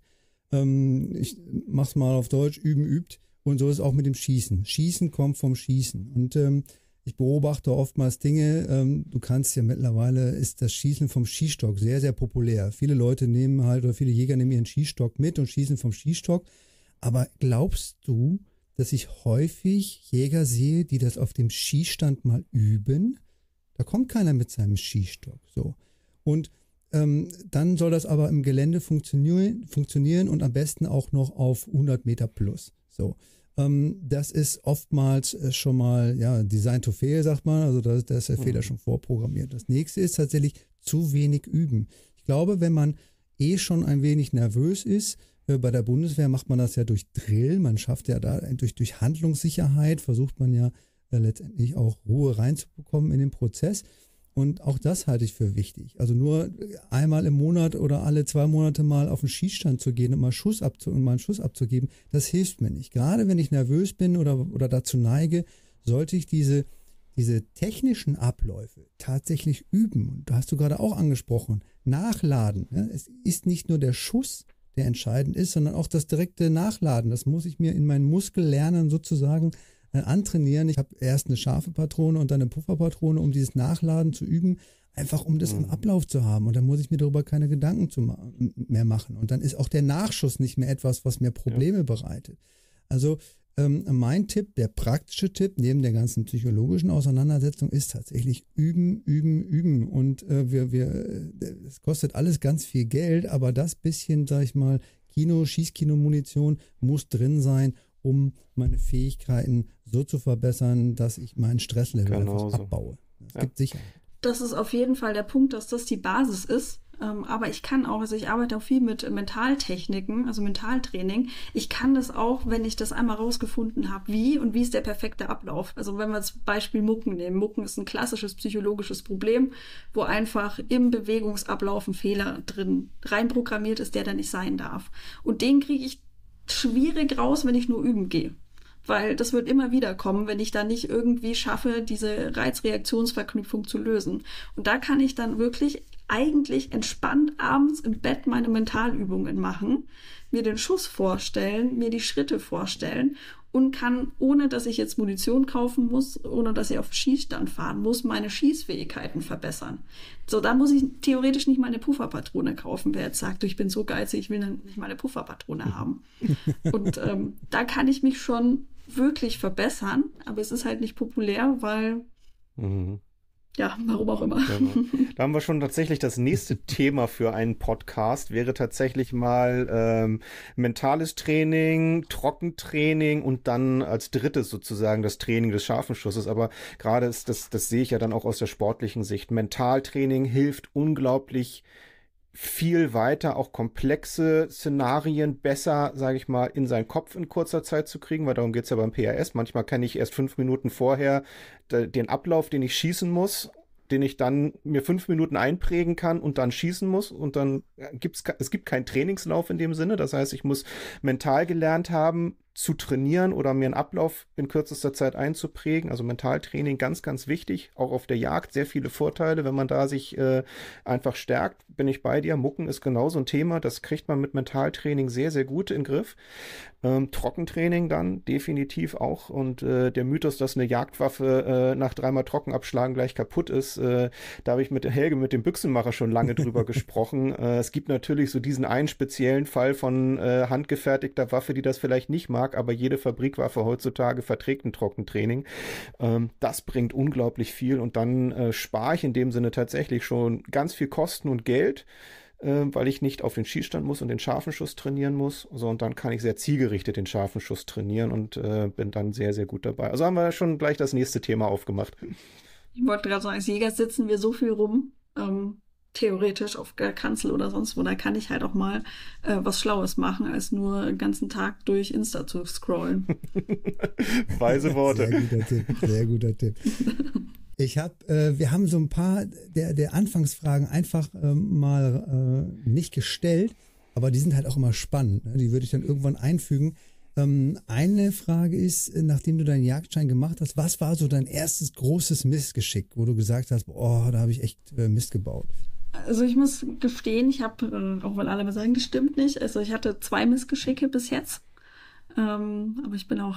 B: Ich mach's mal auf Deutsch, üben übt. Und so ist es auch mit dem Schießen. Schießen kommt vom Schießen. Und ich beobachte oftmals Dinge, du kannst ja mittlerweile, ist das Schießen vom Schießstock sehr, sehr populär. Viele Leute nehmen halt, oder viele Jäger nehmen ihren Schießstock mit und schießen vom Schießstock. Aber glaubst du, dass ich häufig Jäger sehe, die das auf dem Schießstand mal üben? Da kommt keiner mit seinem Schießstock. So. Und dann soll das aber im Gelände funktionieren und am besten auch noch auf 100 Meter plus. So. Das ist oftmals schon mal, Design to Fail, sagt man, also da ist der Fehler schon vorprogrammiert. Das nächste ist tatsächlich zu wenig üben. Ich glaube, wenn man schon ein wenig nervös ist, bei der Bundeswehr macht man das ja durch Drill, man schafft ja da durch Handlungssicherheit, versucht man ja letztendlich auch Ruhe reinzubekommen in den Prozess. Und auch das halte ich für wichtig. Also nur einmal im Monat oder alle 2 Monate mal auf den Schießstand zu gehen und mal einen Schuss abzugeben, das hilft mir nicht. Gerade wenn ich nervös bin oder dazu neige, sollte ich diese technischen Abläufe tatsächlich üben. Und da hast du gerade auch angesprochen, nachladen. Ja? Es ist nicht nur der Schuss, der entscheidend ist, sondern auch das direkte Nachladen. Das muss ich mir in meinen Muskel lernen, sozusagen antrainieren. Ich habe erst eine scharfe Patrone und dann eine Pufferpatrone, um dieses Nachladen zu üben, einfach um das im Ablauf zu haben. Und dann muss ich mir darüber keine Gedanken mehr machen. Und dann ist auch der Nachschuss nicht mehr etwas, was mir Probleme bereitet. Also mein Tipp, der praktische Tipp, neben der ganzen psychologischen Auseinandersetzung, ist tatsächlich üben, üben, üben. Und es kostet alles ganz viel Geld, aber das bisschen, sag ich mal, Schießkino-Munition muss drin sein, um meine Fähigkeiten so zu verbessern, dass ich meinen Stresslevel einfach abbaue. Es gibt Sicherheit.
C: Das ist auf jeden Fall der Punkt, dass das die Basis ist. aber ich kann auch, also ich arbeite auch viel mit Mentaltechniken, also Mentaltraining. Ich kann das auch, wenn ich das einmal rausgefunden habe, wie ist der perfekte Ablauf. Also wenn wir das Beispiel Mucken nehmen. Mucken ist ein klassisches psychologisches Problem, wo einfach im Bewegungsablauf ein Fehler drin reinprogrammiert ist, der da nicht sein darf. Und den kriege ich schwierig raus, wenn ich nur üben gehe. Weil das wird immer wieder kommen, wenn ich da nicht irgendwie schaffe, diese Reizreaktionsverknüpfung zu lösen. Und da kann ich dann wirklich eigentlich entspannt abends im Bett meine Mentalübungen machen, mir den Schuss vorstellen, mir die Schritte vorstellen und kann, ohne dass ich jetzt Munition kaufen muss, ohne dass ich auf den Schießstand fahren muss, meine Schießfähigkeiten verbessern. So, da muss ich theoretisch nicht meine Pufferpatrone kaufen. Wer jetzt sagt, ich bin so geizig, ich will dann nicht meine Pufferpatrone haben. Und da kann ich mich schon wirklich verbessern, aber es ist halt nicht populär, weil ja, warum auch immer.
A: Genau. Da haben wir schon tatsächlich das nächste Thema für einen Podcast, wäre tatsächlich mal mentales Training, Trockentraining und dann als drittes sozusagen das Training des scharfen Schusses. Aber gerade ist das sehe ich ja dann auch aus der sportlichen Sicht. Mentaltraining hilft unglaublich viel weiter, auch komplexe Szenarien besser, sage ich mal, in seinen Kopf in kurzer Zeit zu kriegen, weil darum geht's ja beim PRS. Manchmal kann ich erst 5 Minuten vorher den Ablauf, den ich schießen muss, den ich dann mir 5 Minuten einprägen kann und dann schießen muss und dann es gibt keinen Trainingslauf in dem Sinne. Das heißt, ich muss mental gelernt haben, zu trainieren oder mir einen Ablauf in kürzester Zeit einzuprägen. Also Mentaltraining ganz, ganz wichtig. Auch auf der Jagd sehr viele Vorteile, wenn man da sich einfach stärkt. Bin ich bei dir. Mucken ist genauso ein Thema. Das kriegt man mit Mentaltraining sehr, sehr gut in den Griff. Trockentraining dann definitiv auch. Und der Mythos, dass eine Jagdwaffe nach 3-mal Trockenabschlagen gleich kaputt ist, da habe ich mit Helge, mit dem Büchsenmacher, schon lange drüber gesprochen. Es gibt natürlich so diesen einen speziellen Fall von handgefertigter Waffe, die das vielleicht nicht mag, aber jede Fabrikwaffe heutzutage verträgt ein Trockentraining. Das bringt unglaublich viel und dann spare ich in dem Sinne tatsächlich schon ganz viel Kosten und Geld, weil ich nicht auf den Schießstand muss und den scharfen Schuss trainieren muss. So, und dann kann ich sehr zielgerichtet den scharfen Schuss trainieren und bin dann sehr, sehr gut dabei. Also haben wir schon gleich das nächste Thema aufgemacht.
C: Ich wollte gerade sagen, als Jäger sitzen wir so viel rum, theoretisch auf der Kanzel oder sonst wo, da kann ich halt auch mal was Schlaues machen, als nur den ganzen Tag durch Insta zu scrollen.
A: Weise Worte.
B: Sehr guter Tipp, sehr guter Tipp. Wir haben so ein paar der Anfangsfragen einfach mal nicht gestellt, aber die sind halt auch immer spannend. Ne? Die würde ich dann irgendwann einfügen. Eine Frage ist, nachdem du deinen Jagdschein gemacht hast, was war so dein erstes großes Missgeschick, wo du gesagt hast, oh, da habe ich echt Mist gebaut?
C: Also ich muss gestehen, ich habe, auch weil alle mal sagen, das stimmt nicht, also ich hatte 2 Missgeschicke bis jetzt. Aber ich bin auch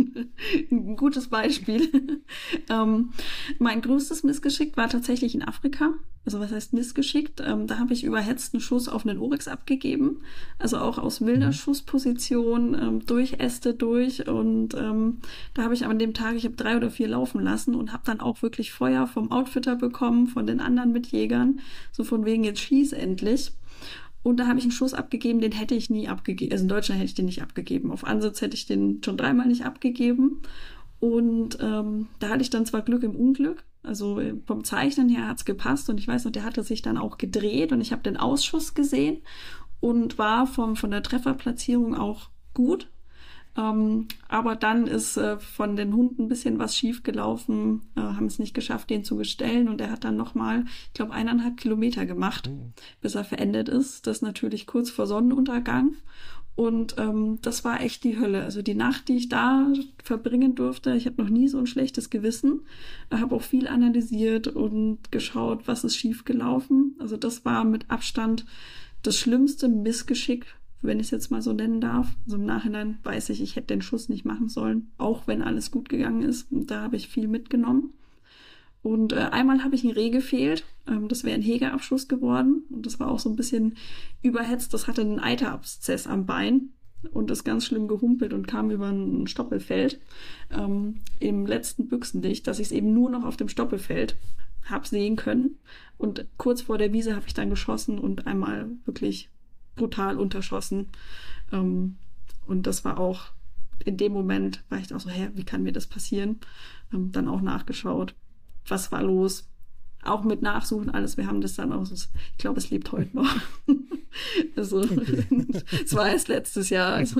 C: ein gutes Beispiel. Mein größtes Missgeschick war tatsächlich in Afrika. Also was heißt missgeschickt? Da habe ich überhetzt einen Schuss auf einen Oryx abgegeben. Also auch aus wilder Schussposition, durch Äste durch. Und da habe ich an dem Tag, ich habe 3 oder 4 laufen lassen und habe dann auch wirklich Feuer vom Outfitter bekommen, von den anderen Mitjägern. So von wegen, jetzt schieß endlich. Und da habe ich einen Schuss abgegeben, den hätte ich nie abgegeben. Also in Deutschland hätte ich den nicht abgegeben. Auf Ansitz hätte ich den schon 3-mal nicht abgegeben. Und da hatte ich dann zwar Glück im Unglück. Also vom Zeichnen her hat es gepasst. Und ich weiß noch, der hatte sich dann auch gedreht. Und ich habe den Ausschuss gesehen und war von der Trefferplatzierung auch gut. Aber dann ist von den Hunden ein bisschen was schief gelaufen, haben es nicht geschafft, den zu bestellen. Und er hat dann nochmal, ich glaube, 1,5 Kilometer gemacht, bis er verendet ist. Das natürlich kurz vor Sonnenuntergang. Und das war echt die Hölle. Also die Nacht, die ich da verbringen durfte, ich habe noch nie so ein schlechtes Gewissen. Habe auch viel analysiert und geschaut, was ist schief gelaufen. Also das war mit Abstand das schlimmste Missgeschick, wenn ich es jetzt mal so nennen darf. Also im Nachhinein weiß ich, ich hätte den Schuss nicht machen sollen, auch wenn alles gut gegangen ist. Und da habe ich viel mitgenommen. Und einmal habe ich ein Reh gefehlt. Das wäre ein Hegeabschuss geworden. Und das war auch so ein bisschen überhetzt. Das hatte einen Eiterabszess am Bein und ist ganz schlimm gehumpelt und kam über ein Stoppelfeld im letzten Büchsendicht, dass ich es eben nur noch auf dem Stoppelfeld habe sehen können. Und kurz vor der Wiese habe ich dann geschossen und einmal wirklich brutal unterschossen. Und das war auch, in dem Moment war ich auch so, wie kann mir das passieren? Dann auch nachgeschaut, was war los? auch mit Nachsuchen, alles. Wir haben das dann auch, ich glaube, es lebt heute noch. Also, es war erst letztes Jahr. Also,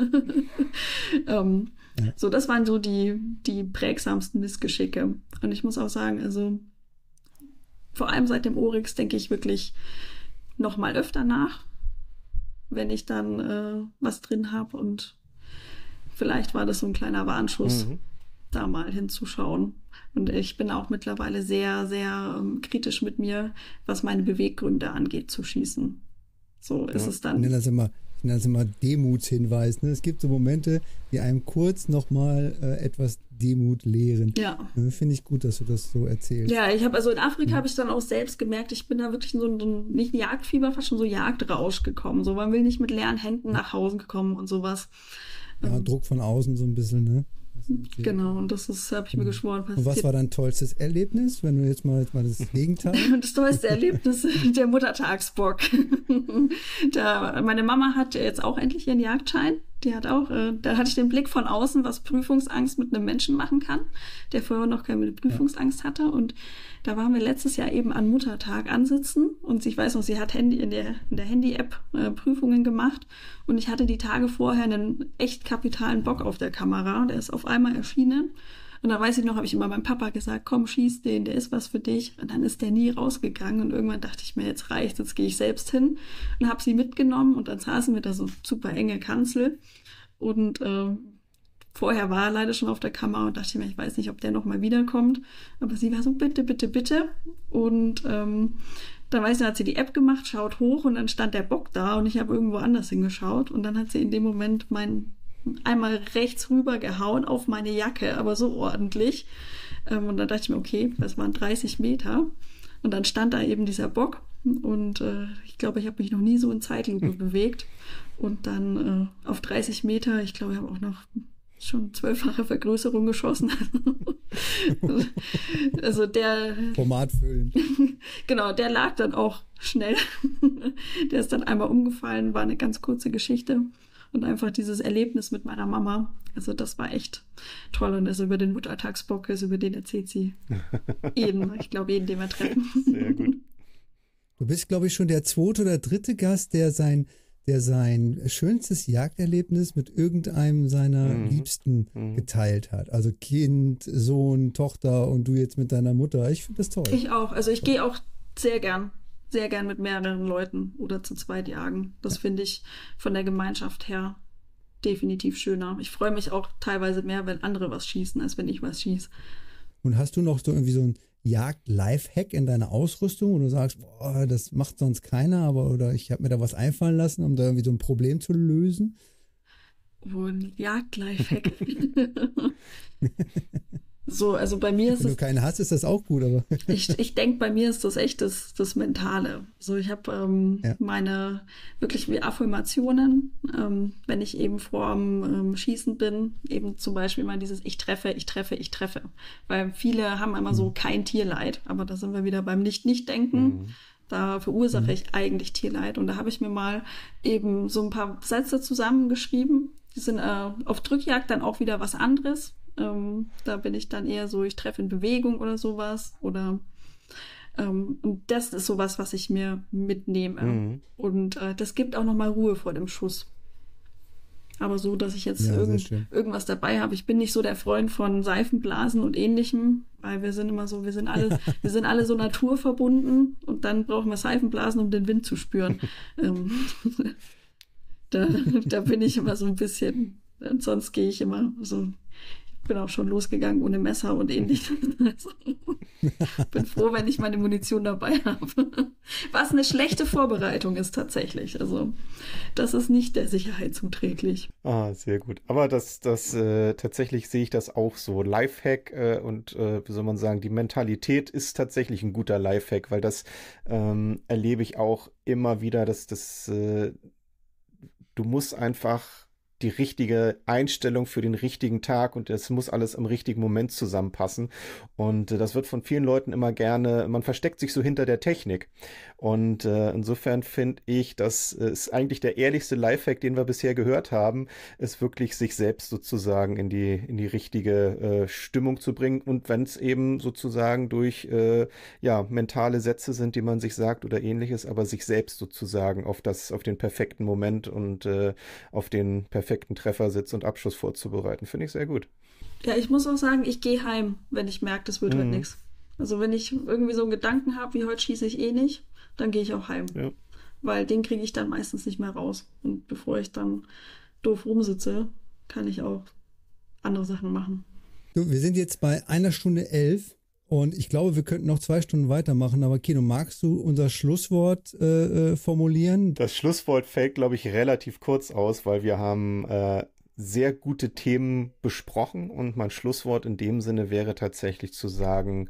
C: so, das waren so die prägsamsten Missgeschicke. Und ich muss auch sagen, also vor allem seit dem Oryx denke ich wirklich noch mal öfter nach, wenn ich dann was drin habe. Und vielleicht war das so ein kleiner Warnschuss, da mal hinzuschauen. Und ich bin auch mittlerweile sehr, sehr kritisch mit mir, was meine Beweggründe angeht, zu schießen. So ist es dann.
B: Ich nenne das immer Demutshinweis. Ne? Es gibt so Momente, die einem kurz nochmal etwas Demut lehren.
C: Ja.
B: Finde ich gut, dass du das so erzählst.
C: Ja, ich habe also in Afrika habe ich dann auch selbst gemerkt, ich bin da wirklich in so ein nicht ein Jagdfieber, fast schon so Jagdrausch gekommen. So, man will nicht mit leeren Händen nach Hause kommen und sowas.
B: Ja, Druck von außen so ein bisschen, ne?
C: Genau, und das habe ich mir geschworen.
B: Und was war dein tollstes Erlebnis, wenn du jetzt mal das Gegenteil?
C: Das tollste Erlebnis, der Muttertagsbock. Meine Mama hat jetzt auch endlich ihren Jagdschein. Die hat auch, da hatte ich den Blick von außen, was Prüfungsangst mit einem Menschen machen kann, der vorher noch keine Prüfungsangst hatte. Und da waren wir letztes Jahr eben an Muttertag ansitzen. Und ich weiß noch, sie hat in der Handy-App Prüfungen gemacht. Und ich hatte die Tage vorher einen echt kapitalen Bock auf der Kamera. Der ist auf einmal erschienen. Und dann weiß ich noch, habe ich immer meinem Papa gesagt, komm, schieß den, der ist was für dich. Und dann ist der nie rausgegangen. Und irgendwann dachte ich mir, jetzt reicht's, jetzt gehe ich selbst hin. Und habe sie mitgenommen. Und dann saßen wir da so super enge Kanzel. Und vorher war er leider schon auf der Kamera und dachte ich mir, ich weiß nicht, ob der nochmal wiederkommt. Aber sie war so, bitte, bitte, bitte. Und dann weiß ich, hat sie die App gemacht, schaut hoch und dann stand der Bock da und ich habe irgendwo anders hingeschaut. Und dann hat sie in dem Moment einmal rechts rüber gehauen auf meine Jacke, aber so ordentlich. Und dann dachte ich mir, okay, das waren 30 Meter. Und dann stand da eben dieser Bock. Und ich glaube, ich habe mich noch nie so in Zeitlupe bewegt. Und dann auf 30 Meter, ich glaube, ich habe auch noch schon 12-fache Vergrößerung geschossen. Also der...
B: Format füllen.
C: Genau, der lag dann auch schnell. Der ist dann einmal umgefallen, war eine ganz kurze Geschichte. Und einfach dieses Erlebnis mit meiner Mama, also das war echt toll. Und also über den Muttertagsbock, also über den erzählt sie jeden, ich glaube jeden, den wir treffen.
A: Sehr gut.
B: Du bist, glaube ich, schon der zweite oder dritte Gast, der sein schönstes Jagderlebnis mit irgendeinem seiner Liebsten geteilt hat. Also Kind, Sohn, Tochter und du jetzt mit deiner Mutter. Ich finde das toll.
C: Ich auch. Also ich gehe auch sehr gern mit mehreren Leuten oder zu zweit jagen. Das finde ich von der Gemeinschaft her definitiv schöner. Ich freue mich auch teilweise mehr, wenn andere was schießen, als wenn ich was schieße.
B: Und hast du noch so irgendwie so ein Jagd-Life-Hack in deiner Ausrüstung, wo du sagst, boah, das macht sonst keiner, oder ich habe mir da was einfallen lassen, um da irgendwie so ein Problem zu lösen?
C: Oh, ein Jagd-Life-Hack. So, also bei mir ist
B: Wenn du keinen hast, ist das auch gut, aber...
C: Ich denke, bei mir ist das echt das Mentale. So, ich habe meine wirklich wie Affirmationen, wenn ich eben vorm Schießen bin, eben zum Beispiel immer dieses ich treffe. Weil viele haben immer so kein Tierleid, aber da sind wir wieder beim Nicht-Denken. Da verursache ich eigentlich Tierleid. Und da habe ich mir mal eben so ein paar Sätze zusammengeschrieben. Die sind auf Drückjagd dann auch wieder was anderes. Da bin ich dann eher so, ich treffe in Bewegung oder sowas. Oder und das ist sowas, was ich mir mitnehme. Und das gibt auch nochmal Ruhe vor dem Schuss. Aber so, dass ich jetzt irgendwas dabei habe. Ich bin nicht so der Freund von Seifenblasen und Ähnlichem, weil wir sind immer so, wir sind alle so naturverbunden und dann brauchen wir Seifenblasen, um den Wind zu spüren. Da bin ich immer so ein bisschen, sonst gehe ich immer so. Ich bin auch schon losgegangen ohne Messer und Ähnliches. Also, bin froh, wenn ich meine Munition dabei habe. Was eine schlechte Vorbereitung ist tatsächlich. Also das ist nicht der Sicherheit zuträglich.
A: Ah, sehr gut. Aber tatsächlich sehe ich das auch so. Lifehack und wie soll man sagen, die Mentalität ist tatsächlich ein guter Lifehack, weil das erlebe ich auch immer wieder, dass du musst einfach die richtige Einstellung für den richtigen Tag und es muss alles im richtigen Moment zusammenpassen. Und das wird von vielen Leuten immer gerne, man versteckt sich so hinter der Technik. Und insofern finde ich, das ist eigentlich der ehrlichste Lifehack, den wir bisher gehört haben, ist wirklich sich selbst sozusagen in die richtige Stimmung zu bringen. Und wenn es eben sozusagen durch mentale Sätze sind, die man sich sagt oder ähnliches, aber sich selbst sozusagen auf den perfekten Moment und auf den perfekten Treffersitz und Abschuss vorzubereiten. Finde ich sehr gut.
C: Ja, ich muss auch sagen, ich gehe heim, wenn ich merke, das wird heute nichts. Also wenn ich irgendwie so einen Gedanken habe, wie heute schieße ich eh nicht, dann gehe ich auch heim. Ja. Weil den kriege ich dann meistens nicht mehr raus. Und bevor ich dann doof rumsitze, kann ich auch andere Sachen machen.
B: Du, wir sind jetzt bei 1:11 und ich glaube, wir könnten noch 2 Stunden weitermachen. Aber Keno, magst du unser Schlusswort formulieren?
A: Das Schlusswort fällt, glaube ich, relativ kurz aus, weil wir haben sehr gute Themen besprochen und mein Schlusswort in dem Sinne wäre tatsächlich zu sagen,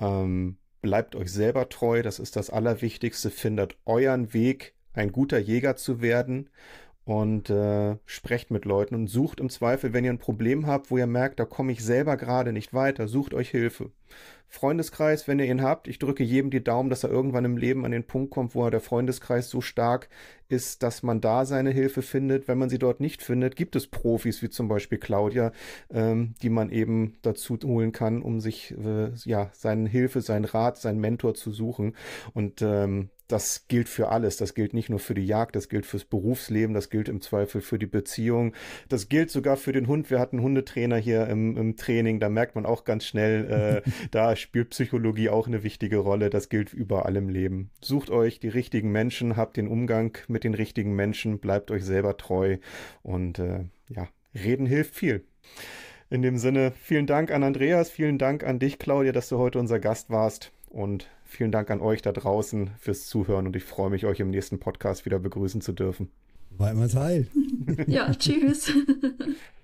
A: bleibt euch selber treu, das ist das Allerwichtigste, findet euren Weg, ein guter Jäger zu werden und sprecht mit Leuten und sucht im Zweifel, wenn ihr ein Problem habt, wo ihr merkt, da komme ich selber gerade nicht weiter, sucht euch Hilfe. Freundeskreis, wenn ihr ihn habt, ich drücke jedem die Daumen, dass er irgendwann im Leben an den Punkt kommt, wo der Freundeskreis so stark ist, dass man da seine Hilfe findet. Wenn man sie dort nicht findet, gibt es Profis, wie zum Beispiel Claudia, die man eben dazu holen kann, um sich seine Hilfe, seinen Rat, seinen Mentor zu suchen. Und das gilt für alles. Das gilt nicht nur für die Jagd, das gilt fürs Berufsleben, das gilt im Zweifel für die Beziehung. Das gilt sogar für den Hund. Wir hatten einen Hundetrainer hier im Training, da merkt man auch ganz schnell, da spielt Psychologie auch eine wichtige Rolle. Das gilt überall im Leben. Sucht euch die richtigen Menschen, habt den Umgang mit den richtigen Menschen, bleibt euch selber treu und reden hilft viel. In dem Sinne, vielen Dank an Andreas, vielen Dank an dich, Claudia, dass du heute unser Gast warst und vielen Dank an euch da draußen fürs Zuhören und ich freue mich, euch im nächsten Podcast wieder begrüßen zu dürfen.
B: War immer Teil.
C: Ja, tschüss.